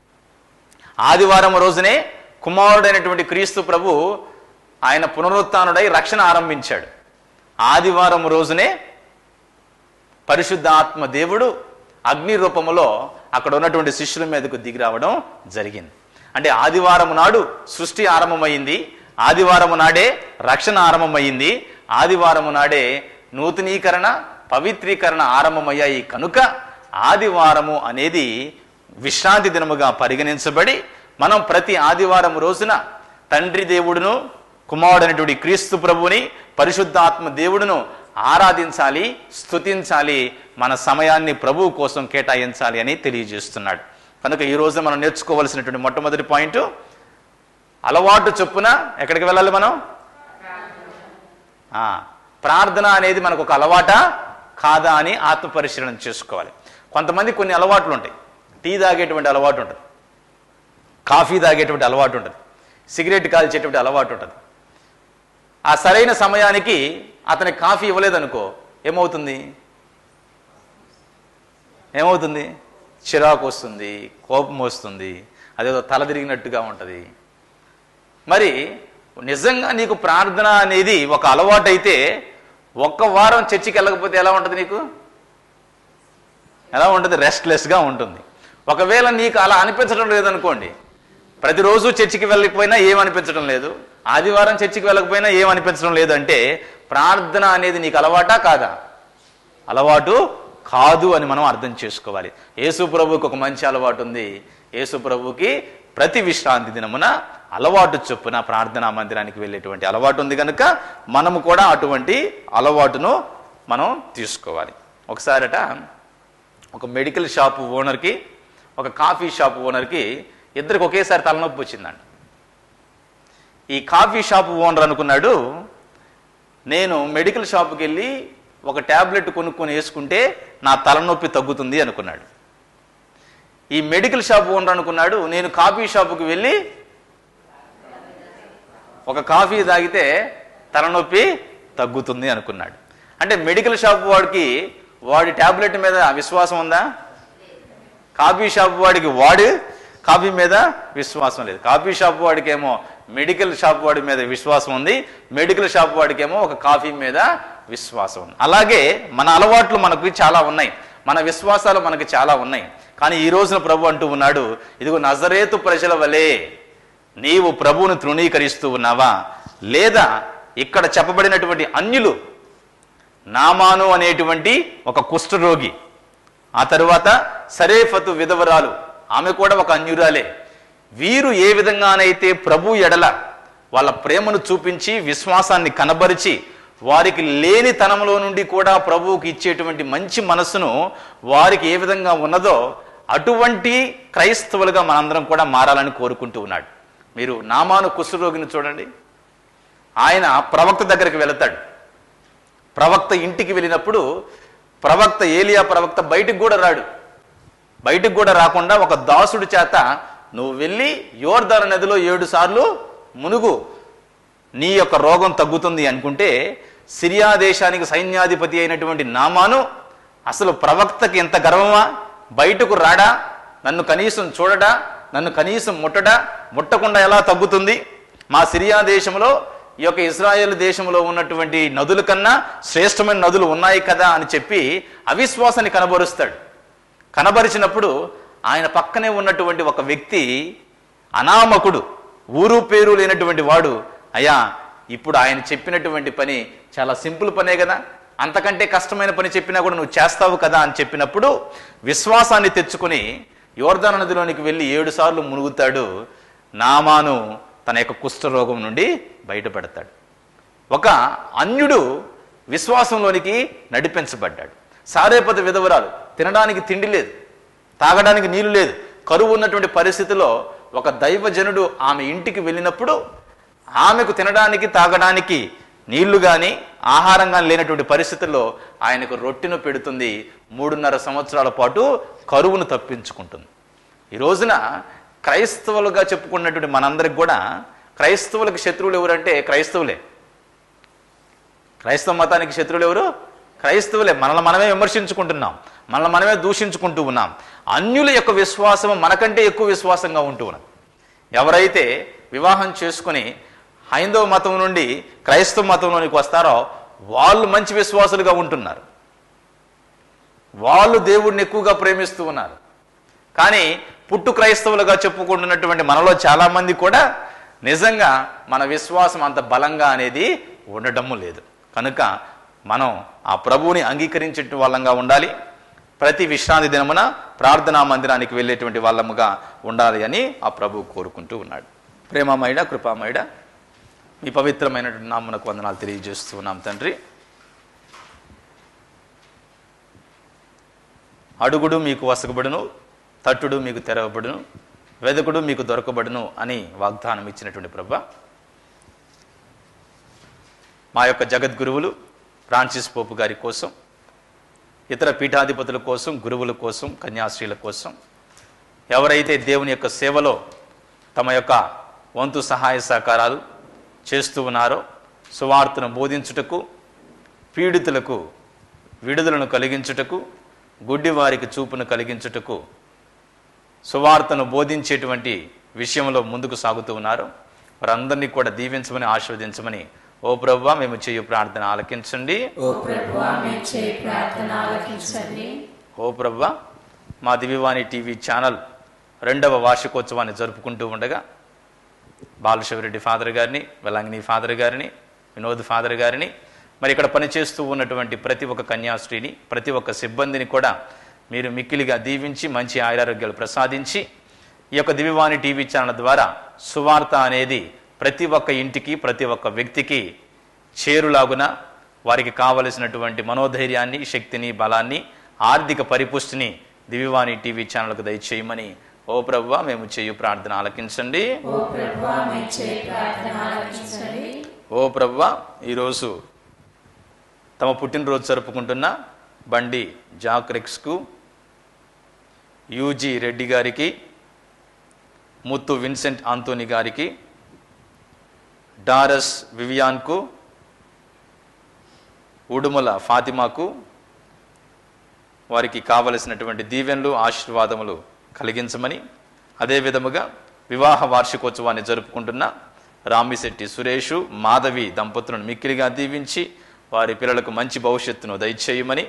ఆదివారం రోజునే కుమారుడైనటువంటి క్రీస్తు ప్రభు ఆయన పునరుత్థానుడై రక్షణ ఆరంభించాడు. ఆదివారం రోజునే పరిశుద్ధ ఆత్మ దేవుడు అగ్ని రూపములో అక్కడ ఉన్నటువంటి శిష్యుల మీదకు దిగి రావడం జరిగింది. అంటే ఆదివారం నాడు సృష్టి ఆరంభమైంది, ఆదివారం నాడే రక్షణ ఆరంభమైంది, ఆదివారం నాడే నూతనీకరణ పవిత్రీకరణ ఆరంభమయ్యాయి. కనుక ఆదివారము అనేది విశ్రాంతి దినముగా పరిగణించబడి మనం ప్రతి ఆదివారం రోజున తండ్రి దేవుడును కుమారుడైనటువంటి క్రీస్తు ప్రభువుని పరిశుద్ధాత్మ దేవుడును ఆరాధించాలి, స్తుతించాలి, మన సమయాన్ని ప్రభువు కోసం కేటాయించాలి అని తెలియజేస్తున్నాడు. కనుక ఈ రోజు మనం నేర్చుకోవలసినటువంటి మొట్టమొదటి పాయింట్, అలవాటు చొప్పున ఎక్కడికి వెళ్ళాలి మనం? ప్రార్థన అనేది మనకు ఒక అలవాటా కాదా అని ఆత్మ పరిశీలన చేసుకోవాలి. కొంతమంది కొన్ని అలవాట్లు ఉంటాయి. టీ తాగేటువంటి అలవాటు ఉంటుంది, కాఫీ తాగేటువంటి అలవాటు ఉంటుంది, సిగరెట్ కాల్చేటువంటి అలవాటు ఉంటుంది. ఆ సరైన సమయానికి అతని కాఫీ ఇవ్వలేదనుకో ఏమవుతుంది? ఏమవుతుంది? చిరాకు వస్తుంది, కోపం వస్తుంది, అదేదో తల తిరిగినట్టుగా ఉంటుంది. మరి నిజంగా నీకు ప్రార్థన అనేది ఒక అలవాటు అయితే ఒక్క వారం చర్చికి వెళ్ళకపోతే ఎలా ఉంటుంది? నీకు ఎలా ఉంటుంది? రెస్ట్లెస్గా ఉంటుంది. ఒకవేళ నీకు అలా అనిపించడం లేదనుకోండి, ప్రతిరోజు చర్చికి వెళ్ళకపోయినా ఏమనిపించడం లేదు, ఆదివారం చర్చికి వెళ్ళకపోయినా ఏమనిపించడం లేదు అంటే ప్రార్థన అనేది నీకు అలవాటా కాదా? అలవాటు కాదు అని మనం అర్థం చేసుకోవాలి. యేసు ప్రభువుకి ఒక మంచి అలవాటు ఉంది. యేసు ప్రభువుకి ప్రతి విశ్రాంతి దినమున అలవాటు చొప్పున ప్రార్థనా మందిరానికి వెళ్ళేటువంటి అలవాటు ఉంది. కనుక మనము కూడా అటువంటి అలవాటును మనం తీసుకోవాలి. ఒకసారట ఒక మెడికల్ షాప్ ఓనర్కి ఒక కాఫీ షాప్ ఓనర్కి ఇద్దరికి ఒకేసారి తలనొప్పి వచ్చిందండి. ఈ కాఫీ షాప్ ఓనర్ అనుకున్నాడు, నేను మెడికల్ షాప్కి వెళ్ళి ఒక ట్యాబ్లెట్ కొనుక్కొని వేసుకుంటే నా తలనొప్పి తగ్గుతుంది అనుకున్నాడు. ఈ మెడికల్ షాప్ ఓనర్ అనుకున్నాడు, నేను కాఫీ షాపుకి వెళ్ళి ఒక కాఫీ తాగితే తలనొప్పి తగ్గుతుంది అనుకున్నాడు. అంటే మెడికల్ షాప్ వాడికి వాడి ట్యాబ్లెట్ మీద విశ్వాసం ఉందా? కాఫీ షాప్ వాడికి వాడు కాఫీ మీద విశ్వాసం లేదు. కాఫీ షాప్ వాడికి ఏమో మెడికల్ షాప్ వాడి మీద విశ్వాసం ఉంది, మెడికల్ షాప్ వాడికి ఏమో ఒక కాఫీ మీద విశ్వాసం ఉంది. అలాగే మన అలవాట్లు మనకు చాలా ఉన్నాయి, మన విశ్వాసాలు మనకి చాలా ఉన్నాయి. కానీ ఈ రోజున ప్రభు అంటూ ఉన్నాడు, ఇదిగో నజరేతు ప్రజల వలె నీవు ప్రభువును తృణీకరిస్తూ ఉన్నావా? లేదా ఇక్కడ చెప్పబడినటువంటి అన్యులు, నామాను అనేటువంటి ఒక కుష్ఠరోగి, ఆ తరువాత సరేఫతు విధవరాలు, ఆమె కూడా ఒక అన్యురాలే, వీరు ఏ విధంగానైతే ప్రభు ఎడల వాళ్ళ ప్రేమను చూపించి విశ్వాసాన్ని కనబరిచి వారికి లేని తనంలో నుండి కూడా ప్రభువుకి ఇచ్చేటువంటి మంచి మనస్సును వారికి ఏ విధంగా ఉన్నదో అటువంటి క్రైస్తవులుగా మనందరం కూడా మారాలని కోరుకుంటూ ఉన్నాడు. మీరు నామాను కుష్ఠరోగిని చూడండి, ఆయన ప్రవక్త దగ్గరికి వెళతాడు. ప్రవక్త ఇంటికి వెళ్ళినప్పుడు ప్రవక్త ఏలియా ప్రవక్త బయటికి కూడా రాడు. బయటికి కూడా రాకుండా ఒక దాసుడి చేత నువ్వు వెళ్ళి యోర్దాను నదిలో ఏడు సార్లు మునుగు, నీ యొక్క రోగం తగ్గుతుంది అనుకుంటే, సిరియా దేశానికి సైన్యాధిపతి అయినటువంటి నామాను అసలు ప్రవక్తకి ఎంత గర్వమా? బయటకు రాడా? నన్ను కనీసం చూడడా? నన్ను కనీసం ముట్టడా? ముట్టకుండా ఎలా తగ్గుతుంది? మా సిరియా దేశంలో ఈ యొక్క ఇజ్రాయేల్ దేశంలో ఉన్నటువంటి నదుల కన్నా శ్రేష్టమైన నదులు ఉన్నాయి కదా అని చెప్పి అవిశ్వాసాన్ని కనబరుస్తాడు. కనబరిచినప్పుడు ఆయన పక్కనే ఉన్నటువంటి ఒక వ్యక్తి, అనామకుడు, ఊరు పేరు లేనటువంటి వాడు, అయ్యా ఇప్పుడు ఆయన చెప్పినటువంటి పని చాలా సింపుల్ పనే కదా, అంతకంటే కష్టమైన పని చెప్పినా కూడా నువ్వు చేస్తావు కదా అని చెప్పినప్పుడు విశ్వాసాన్ని తెచ్చుకొని యోర్దాను నదిలోనికి వెళ్ళి ఏడు సార్లు మునుగుతాడు. నామాను తన యొక్క కుష్ఠరోగం నుండి బయటపడతాడు. ఒక అన్యుడు విశ్వాసంలోనికి నడిపించబడ్డాడు. సారేపతి విధవరాలు, తినడానికి తిండి లేదు, తాగడానికి నీళ్లు లేదు, కరువు ఉన్నటువంటి పరిస్థితిలో ఒక దైవజనుడు ఆమె ఇంటికి వెళ్ళినప్పుడు ఆమెకు తినడానికి తాగడానికి నీళ్లు కానీ ఆహారం కానీ లేనటువంటి పరిస్థితుల్లో ఆయనకు రొట్టెను పెడుతుంది. మూడున్నర సంవత్సరాల పాటు కరువును తప్పించుకుంటుంది. ఈ రోజున క్రైస్తవులుగా చెప్పుకున్నటువంటి మనందరికి కూడా క్రైస్తవులకు శత్రువులు ఎవరంటే క్రైస్తవులే. క్రైస్తవ మతానికి శత్రువులు ఎవరు? క్రైస్తవులే. మనల్ని మనమే విమర్శించుకుంటున్నాం, మనల్ని మనమే దూషించుకుంటూ ఉన్నాం. అన్యుల యొక్క విశ్వాసం మనకంటే ఎక్కువ విశ్వాసంగా ఉంటూ ఉన్నాం. ఎవరైతే వివాహం చేసుకుని హైందవ మతం నుండి క్రైస్తవ మతంలోనికి వస్తారో వాళ్ళు మంచి విశ్వాసులుగా ఉంటున్నారు, వాళ్ళు దేవుడిని ఎక్కువగా ప్రేమిస్తూ ఉన్నారు. కానీ పుట్టు క్రైస్తవులుగా చెప్పుకుంటున్నటువంటి మనలో చాలామంది కూడా నిజంగా మన విశ్వాసం అంత బలంగా అనేది ఉండటము లేదు. కనుక మనం ఆ ప్రభువుని అంగీకరించే వాళ్ళంగా ఉండాలి. ప్రతి విశ్రాంతి దినమున ప్రార్థనా మందిరానికి వెళ్ళేటువంటి వాళ్ళముగా ఉండాలి అని ఆ ప్రభువు కోరుకుంటూ ఉన్నాడు. ప్రేమమయుడ, కృపామయుడ, మీ పవిత్రమైనటువంటి నామమునకు వందనాలు తెలియజేస్తూ ఉన్నాం తండ్రి. అడుగుడు మీకు వసకబడును, తట్టుడు మీకు తెరవబడును, వెదకుడు మీకు దొరకబడును అని వాగ్దానం ఇచ్చినటువంటి ప్రభువా, మా యొక్క జగద్గురువులు ఫ్రాన్సిస్ పోపు గారి కోసం, ఇతర పీఠాధిపతుల కోసం, గురువుల కోసం, కన్యాశ్రీల కోసం, ఎవరైతే దేవుని యొక్క సేవలో తమ యొక్క వంతు సహాయ సహకారాలు చేస్తూ ఉన్నారో, సువార్తను బోధించుటకు, పీడితులకు విడుదలను కలిగించుటకు, గుడ్డివారికి చూపును కలిగించుటకు, సువార్తను బోధించేటువంటి విషయంలో ముందుకు సాగుతూ ఉన్నారు. వారందరినీ కూడా దీవించమని, ఆశీర్వదించమని ఓ ప్రభువా మేము చేయు ప్రార్థన ఆలకించండి. ఓ ప్రభువా మేము చేయు ప్రార్థన ఆలకించండి. ఓ ప్రభువా, మా దివ్యవాణి టీవీ ఛానల్ రెండవ వార్షికోత్సవాన్ని జరుపుకుంటూ ఉండగా బాలశివరెడ్డి ఫాదర్ గారిని, వెల్లంగిని ఫాదర్ గారిని, వినోద్ ఫాదర్ గారిని, మరి ఇక్కడ పనిచేస్తూ ఉన్నటువంటి ప్రతి ఒక్క కన్యాశ్రీని, ప్రతి ఒక్క సిబ్బందిని కూడా మీరు మిక్కిలిగా దీవించి మంచి ఆయురారోగ్యాలు ప్రసాదించి ఈ యొక్క దివ్యవాణి టీవీ ఛానల్ ద్వారా సువార్త అనేది ప్రతి ఒక్క ఇంటికి, ప్రతి ఒక్క వ్యక్తికి చేరులాగున వారికి కావలసినటువంటి మనోధైర్యాన్ని, శక్తిని, బలాన్ని, ఆర్థిక పరిపుష్టిని దివ్యవాణి టీవీ ఛానల్కు దయచేయమని ఓ ప్రభువా మేము చేయు ప్రార్థన ఆలకించండి. ఓ ప్రభువా మేము చేయు ప్రార్థన ఆలకించండి. ఓ ప్రభువా, ఈరోజు తమ పుట్టినరోజు జరుపుకుంటున్న బండి జాక్రెక్స్కు, యూజీ రెడ్డి గారికి, ముత్తు విన్సెంట్ ఆంటోనీ గారికి, డారస్ వివియాన్కు, ఉడుమల ఫాతిమాకు వారికి కావలసినటువంటి దీవెనలు, ఆశీర్వాదములు కలిగించమని, అదేవిధముగా వివాహ వార్షికోత్సవాన్ని జరుపుకుంటున్న రామిశెట్టి సురేషు, మాధవి దంపతులను మిక్కిలిగా దీవించి వారి పిల్లలకు మంచి భవిష్యత్తును దయచేయమని,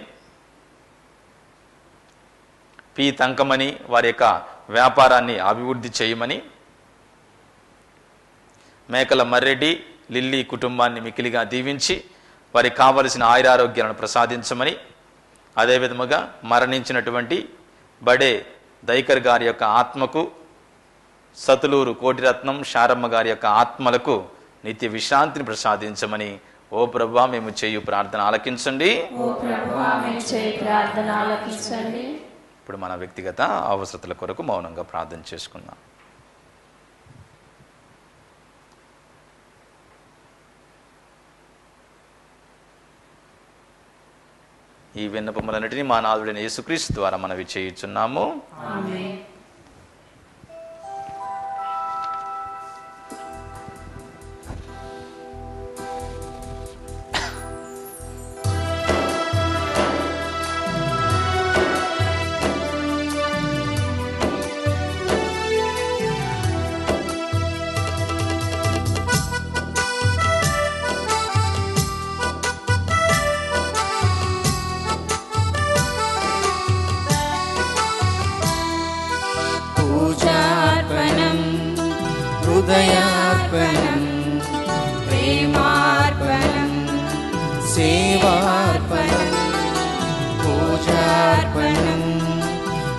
పి తంకమని వారి యొక్క వ్యాపారాన్ని అభివృద్ధి చేయమని, మేకల మర్రెడ్డి, లిల్లీ కుటుంబాన్ని మిక్కిలిగా దీవించి వారికి కావలసిన ఆయురారోగ్యాలను ప్రసాదించమని, అదేవిధముగా మరణించినటువంటి బడే దైకర్ గారి యొక్క ఆత్మకు, సతులూరు కోటిరత్నం శారమ్మ గారి యొక్క ఆత్మలకు నిత్య విశ్రాంతిని ప్రసాదించమని ఓ ప్రభువా మేము చేయు ప్రార్థన ఆలకించండి. ఓ ప్రభువా మేము చేయు ప్రార్థన ఆలకించండి. ఇప్పుడు మన వ్యక్తిగత అవసరతల కొరకు మౌనంగా ప్రార్థన చేసుకుందాం. ఈ విన్నపములన్నిటినీ మా నాథుడైన యేసుక్రీస్తు ద్వారా మనవి చేయుచున్నాము. ఆమేన్.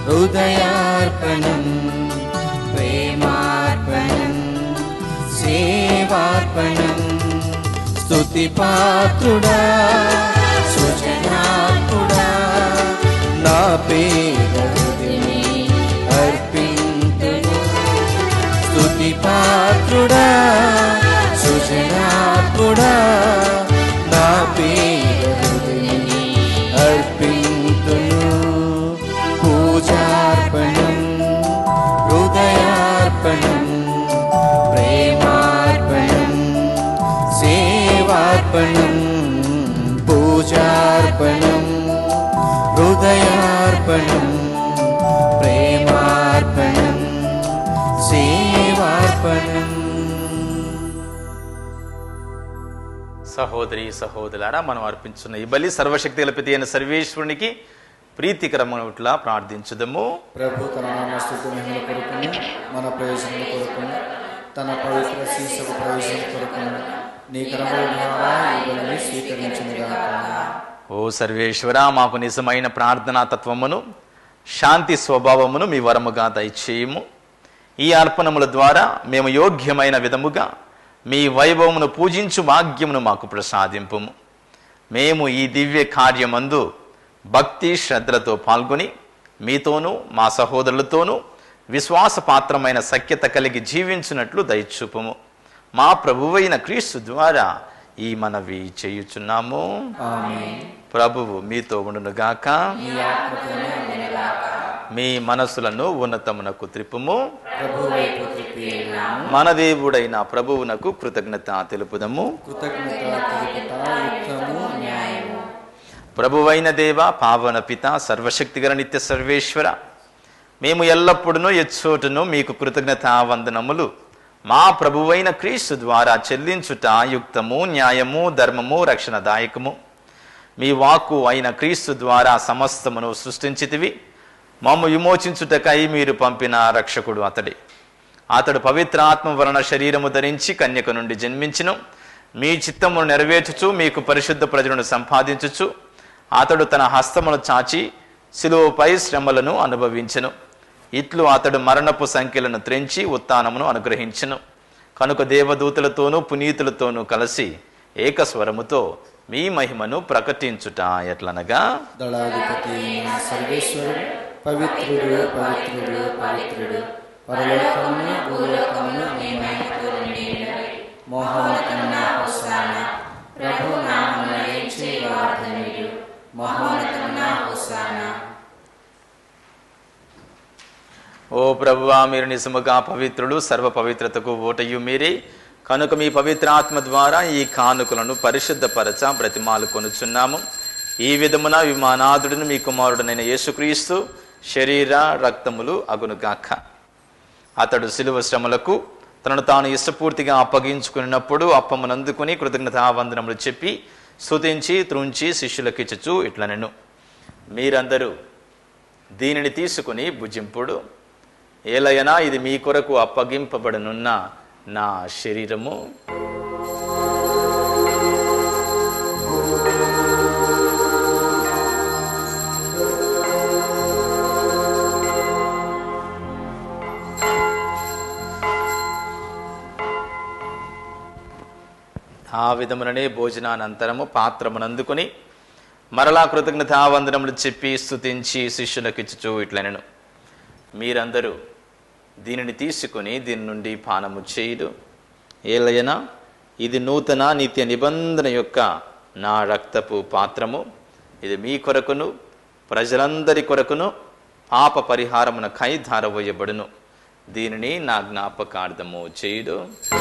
హృదయార్పణం ప్రేమార్పణం సేవార్పణం స్తుతిపాత్రుడా సృజనాత్ముడా నా పేరుని అర్పింతును స్తుతిపాత్రుడా సృజనాత్ముడా నా పేరుని అర్పింతును పూజార్పణం హృదయార్పణం ప్రేమార్పణం సేవార్పణం పూజార్పణం హృదయార్పణం ప్రేమార్పణం సేవార్పణం. సహోదరి సహోదరులారా, మనం అర్పించున్న ఈ బలి సర్వశక్తి గల పితి అయిన సర్వేశ్వరునికి ప్రీతికరమనుట్లా ప్రార్థించుదము. ప్రభు తన నామస్తుతి మహిమ కొరకును మన ప్రయోజనం కొరకును తన పవిత్ర శీర్షక ప్రయోజనం కొరకును నీ కరముల ద్వారా ఈ బలిని స్వీకరించునుగాక. ఓ సర్వేశ్వర, మాకు నిజమైన ప్రార్థనా తత్వమును శాంతి స్వభావమును మీ వరముగా దయచేయము. ఈ అర్పణముల ద్వారా మేము యోగ్యమైన విధముగా మీ వైభవమును పూజించు భాగ్యమును మాకు ప్రసాదింపుము. మేము ఈ దివ్య కార్యమందు భక్తి శ్రద్ధలతో పాల్గొని మీతోనూ మా సహోదరులతోనూ విశ్వాసపాత్రమైన సఖ్యత కలిగి జీవించున్నట్లు దయచూపుము. మా ప్రభువైన క్రీస్తు ద్వారా ఈ మనవి చేయుచున్నాము. ఆమేన్. ప్రభువు మీతో ఉండునుగాక. నీ ఆత్మతోనూ ఉండునుగాక. మీ మనసులను ఉన్నతమునకు త్రిప్పుము. ప్రభువైపు త్రిప్పియున్నాము. మన దేవుడైన ప్రభువునకు కృతజ్ఞత తెలుపుదము. కృతజ్ఞత తెలుపుట యుక్తము న్యాయము. ప్రభువైన దేవ, పావన పిత, సర్వశక్తిగల నిత్య సర్వేశ్వర, మేము ఎల్లప్పుడూ ఎచ్చోటును మీకు కృతజ్ఞత వందనములు మా ప్రభువైన క్రీస్తు ద్వారా చెల్లించుట యుక్తము న్యాయము ధర్మము రక్షణదాయకము. మీ వాక్కు అయిన క్రీస్తు ద్వారా సమస్తమును సృష్టించితివి. మమ్ము విమోచించుటకై మీరు పంపిన రక్షకుడు అతడే. అతడు పవిత్ర ఆత్మ వలన శరీరము ధరించి కన్యక నుండి జన్మించును. మీ చిత్తమును నెరవేర్చుచు మీకు పరిశుద్ధ ప్రజలను సంపాదించుచు అతడు తన హస్తమును చాచి శిలువపై శ్రమలను అనుభవించెను. ఇట్లు అతడు మరణపు సంఖ్యలను త్రెంచి ఉత్థానమును అనుగ్రహించెను. కనుక దేవదూతలతోనూ పునీతులతోనూ కలిసి ఏకస్వరముతో మీ మహిమను ప్రకటించుట ఎట్లనగా, దళాధిపతి అయిన సర్వేశ్వరుడు పవిత్రుడు పవిత్రుడు పవిత్రుడు పరలోకమును భూలోకమును నీ మహిమతో నిండినవి. మహోన్నతమున హోసానా. ప్రభు నామమున యేచేవారు ధన్యులు. మహోన్నతమున హోసానా. ఓ ప్రభువా, మీరు నిజముగా పవిత్రుడు, సర్వ పవిత్రతకు ఓటయు మీరే. కనుక మీ పవిత్రాత్మ ద్వారా ఈ కానుకలను పరిశుద్ధపరచ బ్రతిమాలు కొనుచున్నాము. ఈ విధమున విమానాథుడిని మీ కుమారుడనైన యేసుక్రీస్తు శరీర రక్తములు అగునుగాక. అతడు శిలువ శ్రమలకు తనను తాను ఇష్టపూర్తిగా అప్పగించుకున్నప్పుడు అప్పమునందుకుని కృతజ్ఞతావందనములు చెప్పి స్తుతించి త్రుంచి శిష్యులకిచ్చుచు ఇట్లనెను, మీరందరూ దీనిని తీసుకుని భుజింపుడు. ఏలయనా ఇది మీ కొరకు అప్పగింపబడనున్న నా శరీరము. ఆ విధముననే భోజనానంతరము పాత్రమునందుకుని మరలా కృతజ్ఞతావందనములు చెప్పి స్తుతించి శిష్యులకిచ్చుచు ఇట్లనెను, మీరందరూ దీనిని తీసుకుని దీని నుండి పానము చేయుడు. ఏలయనా ఇది నూతన నిత్య నిబంధన యొక్క నా రక్తపు పాత్రము. ఇది మీ కొరకును ప్రజలందరి కొరకును పాప పరిహారమునకై ధారవోయబడును. దీనిని నా జ్ఞాపకార్థము చేయుడు.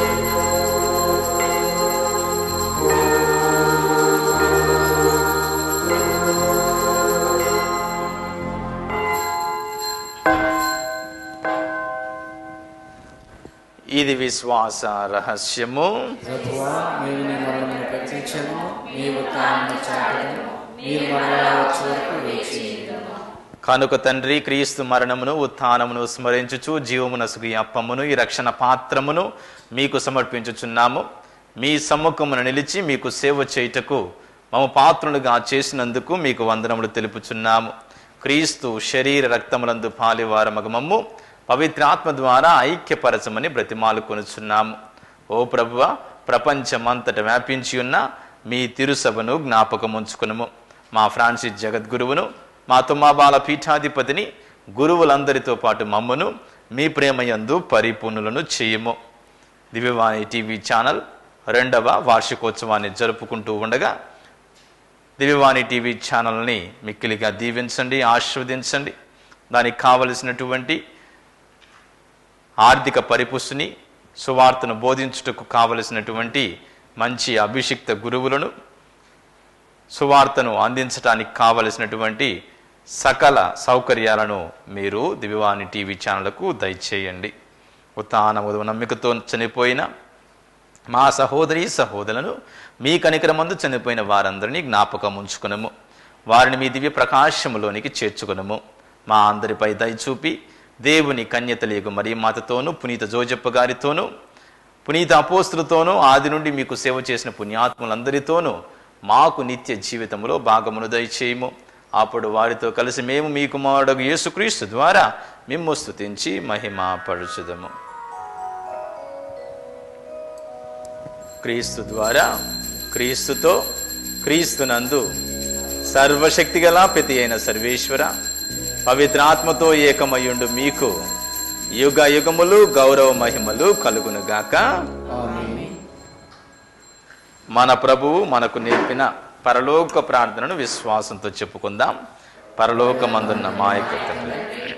ఇది విశ్వాస రహస్యము. ప్రభువా, మేము నీ మరణమును ప్రకటించెదము, నీ ఉత్థానమును చాటెదము, మీరు మరలా వచ్చే వరకు వేచి ఉందుము. కనుక తండ్రి, క్రీస్తు మరణమును ఉత్థానమును స్మరించుచు జీవమునసుగు ఈ అప్పమును ఈ రక్షణ పాత్రమును మీకు సమర్పించుచున్నాము. మీ సమ్ముఖమును నిలిచి మీకు సేవ చేయుటకు మమ్ము పాత్రులుగా చేసినందుకు మీకు వందనములు తెలుపుచున్నాము. క్రీస్తు శరీర రక్తములందు పాలివారమగు మమ్ము పవిత్రాత్మ ద్వారా ఐక్యపరచమని బ్రతిమాలు కొనుచున్నాము. ఓ ప్రభువ, ప్రపంచమంతట వ్యాపించి ఉన్న మీ తిరుసభను జ్ఞాపకం ఉంచుకునము. మా ఫ్రాన్సిస్ జగద్గురువును, మా తుమ్మాబాల పీఠాధిపతిని, గురువులందరితో పాటు మమ్మను మీ ప్రేమయందు పరిపూర్ణులను చేయము. దివ్యవాణి టీవీ ఛానల్ రెండవ వార్షికోత్సవాన్ని జరుపుకుంటూ ఉండగా దివ్యవాణి టీవీ ఛానల్ని మిక్కిలిగా దీవించండి, ఆశీర్వదించండి. దానికి కావలసినటువంటి ఆర్థిక పరిపుష్టిని, సువార్తను బోధించుటకు కావలసినటువంటి మంచి అభిషిక్త గురువులను, సువార్తను అందించడానికి కావలసినటువంటి సకల సౌకర్యాలను మీరు దివ్యవాణి టీవీ ఛానల్కు దయచేయండి. ఉత్థానముదు నమ్మికతో చనిపోయిన మా సహోదరి సహోదరులను, మీ కనికరమందు చనిపోయిన వారందరినీ జ్ఞాపకం ఉంచుకునము. వారిని మీ దివ్య ప్రకాశములోనికి చేర్చుకునము. మా అందరిపై దయచూపి దేవుని కన్యతలేగు మరియమాతతోనూ, పునీత జోజప్ప గారితోనూ, పునీత అపోస్తులతోనూ, ఆది నుండి మీకు సేవ చేసిన పుణ్యాత్ములందరితోనూ మాకు నిత్య జీవితంలో భాగమును దయచేయము. అప్పుడు వారితో కలిసి మేము మీ కుమారుడు యేసుక్రీస్తు ద్వారా మిమ్ము స్తుతించి మహిమ పరచుదము. క్రీస్తు ద్వారా, క్రీస్తుతో, క్రీస్తునందు సర్వశక్తిగల పితి అయిన సర్వేశ్వర, పవిత్రాత్మతో ఏకమయ్యుండు మీకు యుగ యుగములు గౌరవ మహిమలు కలుగునుగాక. మన ప్రభువు మనకు నేర్పిన పరలోక ప్రార్థనను విశ్వాసంతో చెప్పుకుందాం. పరలోకమందున్న మా యొక్క తండ్రి,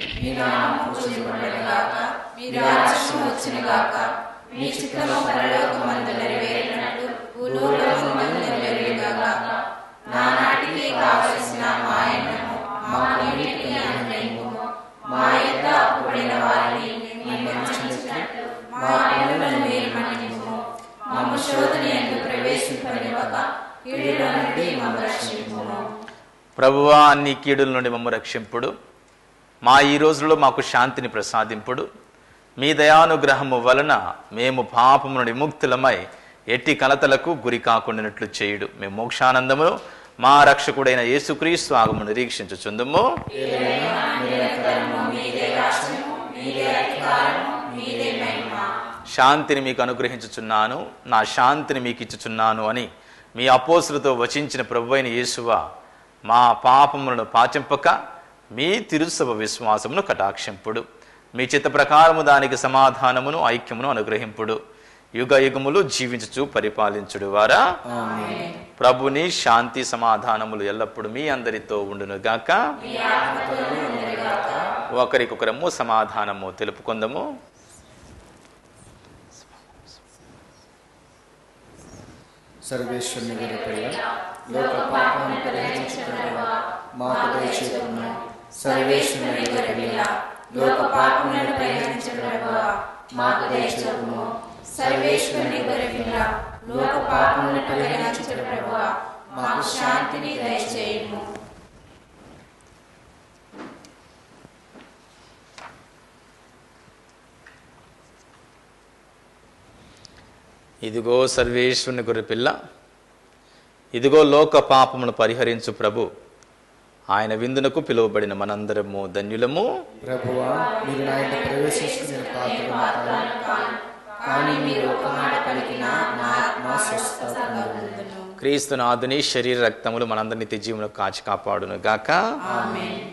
ప్రభువా, అన్ని కీడుల నుండి మమ్ము రక్షింపుడు. మా ఈ రోజుల్లో మాకు శాంతిని ప్రసాదింపుడు. మీ దయానుగ్రహము వలన మేము పాపము నుండి ముక్తులమై ఎట్టి కలతలకు గురి కాకుండానట్లు చేయుడు. మేము మోక్షానందమును మా రక్షకుడైన యేసుక్రీస్తు ఆగమను నిరీక్షించుచుందుము. శాంతిని మీకు అనుగ్రహించుచున్నాను, నా శాంతిని మీకు ఇచ్చుచున్నాను అని మీ అపోస్తులతో వచించిన ప్రభువైన యేసువా, మా పాపములను పాచింపక మీ తిరుసభ విశ్వాసమును కటాక్షింపుడు. మీ చిత్త ప్రకారము దానికి సమాధానమును ఐక్యమును అనుగ్రహింపుడు. యుగ యుగములు జీవించుచు పరిపాలించుడు వారా. ప్రభుని శాంతి సమాధానములు ఎల్లప్పుడు మీ అందరితో ఉండును గాక. ఒకరికొకరము సమాధానము తెలుపుకుందము. సర్వేశ్వరుని గారి పిల్ల, లోక పాపాన్ని పరిహరించుకున్నవా మాకు దయచేయుము. సర్వేశ్వరుని గారి పిల్ల, లోక పాపములను పరిహరించుకున్నవా మాకు దయచేయుము. సర్వేశ్వరుని గారి పిల్ల, లోక పాపములను పరిహరించుకున్నవా మాకు శాంతిని దయచేయుము. ఇదిగో సర్వేశ్వరుని గొర్రెపిల్ల, ఇదిగో లోక పాపమును పరిహరించు ప్రభు. ఆయన విందునకు పిలువబడిన మనందరము ధన్యులము. ప్రభువా, మీరు నా ఇంట ప్రవేశించి నేను పాత్రను కాను, కానీ మీరు ఒక మాట పలికినా నా ఆత్మ స్వస్థత పొందును. క్రీస్తునాథుని శరీర రక్తములు మనందరి నిత్య జీవమును కాచి కాపాడును గాక. ఆమేన్.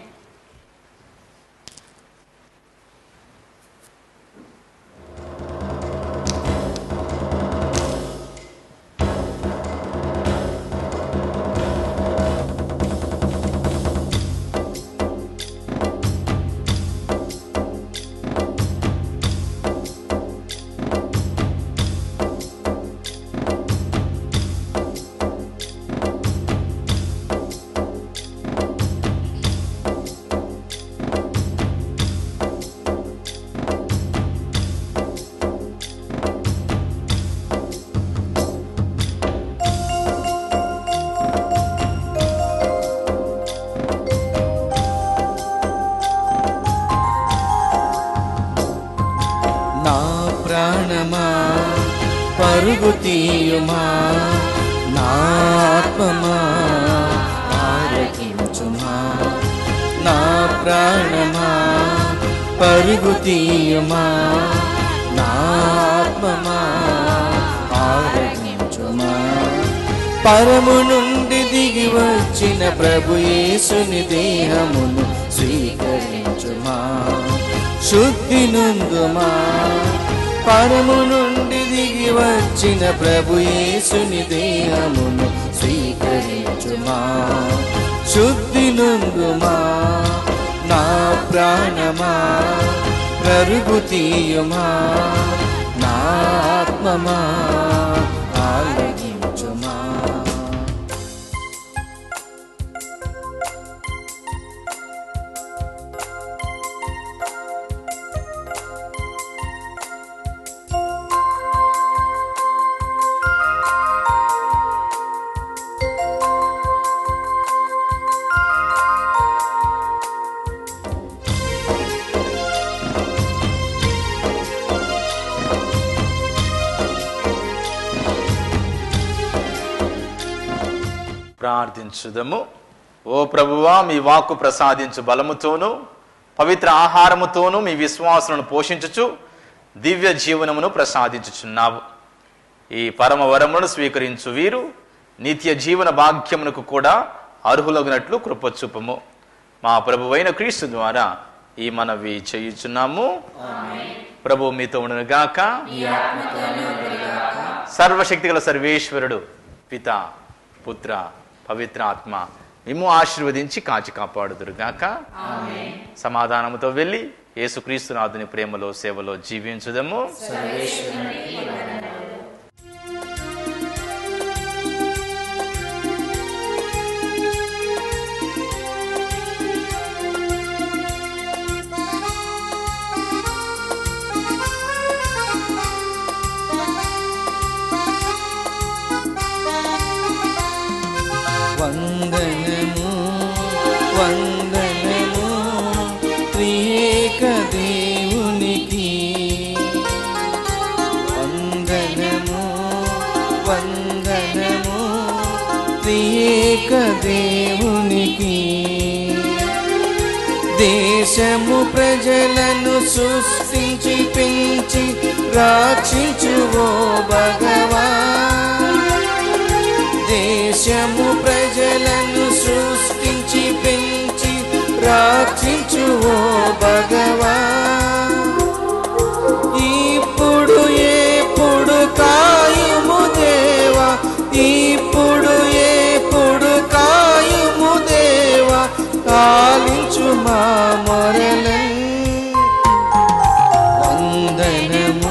పరుగు తీయుమా, నా ఆత్మమా ఆరగించుమా, నా ప్రాణమా పరుగు తీయుమా, నా ఆత్మమా ఆరాధించుమా. పరము నుండి దిగి వచ్చిన ప్రభు యేసుని దేహమును స్వీకరించుమా, శుద్ధి నందుమా. పరము నుండి దిగి వచ్చిన ప్రభు యేసుని దేహమును స్వీకరించుమా, శుద్ధి నందుమా. నా ప్రాణమా పరుగు తీయుమా, నా ఆత్మమా ఆలకించుమా. ప్రార్థించుదము. ఓ ప్రభువా, మీ వాక్కు ప్రసాదించు బలముతోనూ పవిత్ర ఆహారముతోనూ మీ విశ్వాసులను పోషించుచు దివ్య జీవనమును ప్రసాదించుచున్నావు. ఈ పరమ వరమును స్వీకరించు వీరు నిత్య జీవన భాగ్యమునకు కూడా అర్హులగునట్లు కృపచూపము. మా ప్రభువైన క్రీస్తు ద్వారా ఈ మనవి చేయుచున్నాము. ప్రభు మీతో ఉండునుగాక. సర్వశక్తిగల సర్వేశ్వరుడు పిత, పుత్ర, పవిత్ర ఆత్మ మిమ్ము ఆశీర్వదించి కాచి కాపాడుదురుగాక. సమాధానముతో వెళ్ళి యేసుక్రీస్తునాథుని ప్రేమలో సేవలో జీవించుదము. వందనము వందనము త్రియేక దేవునికి, వందనము వందనము త్రియేక దేవునికి. దేశము ప్రజలను సృష్టించి పెంచి రక్షించువో భగవా, దేశము ప్రజలను సృష్టించి పెంచి రక్షించువో భగవా. ఇప్పుడు ఎప్పుడు కాయుము దేవా, ఇప్పుడు ఎప్పుడు కాయుము దేవా, కాలించు మా మొరలన్. వందనము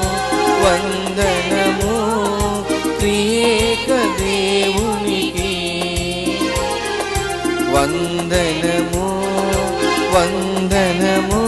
వందనము త్రియేక దేవునికి, వందనము వందనము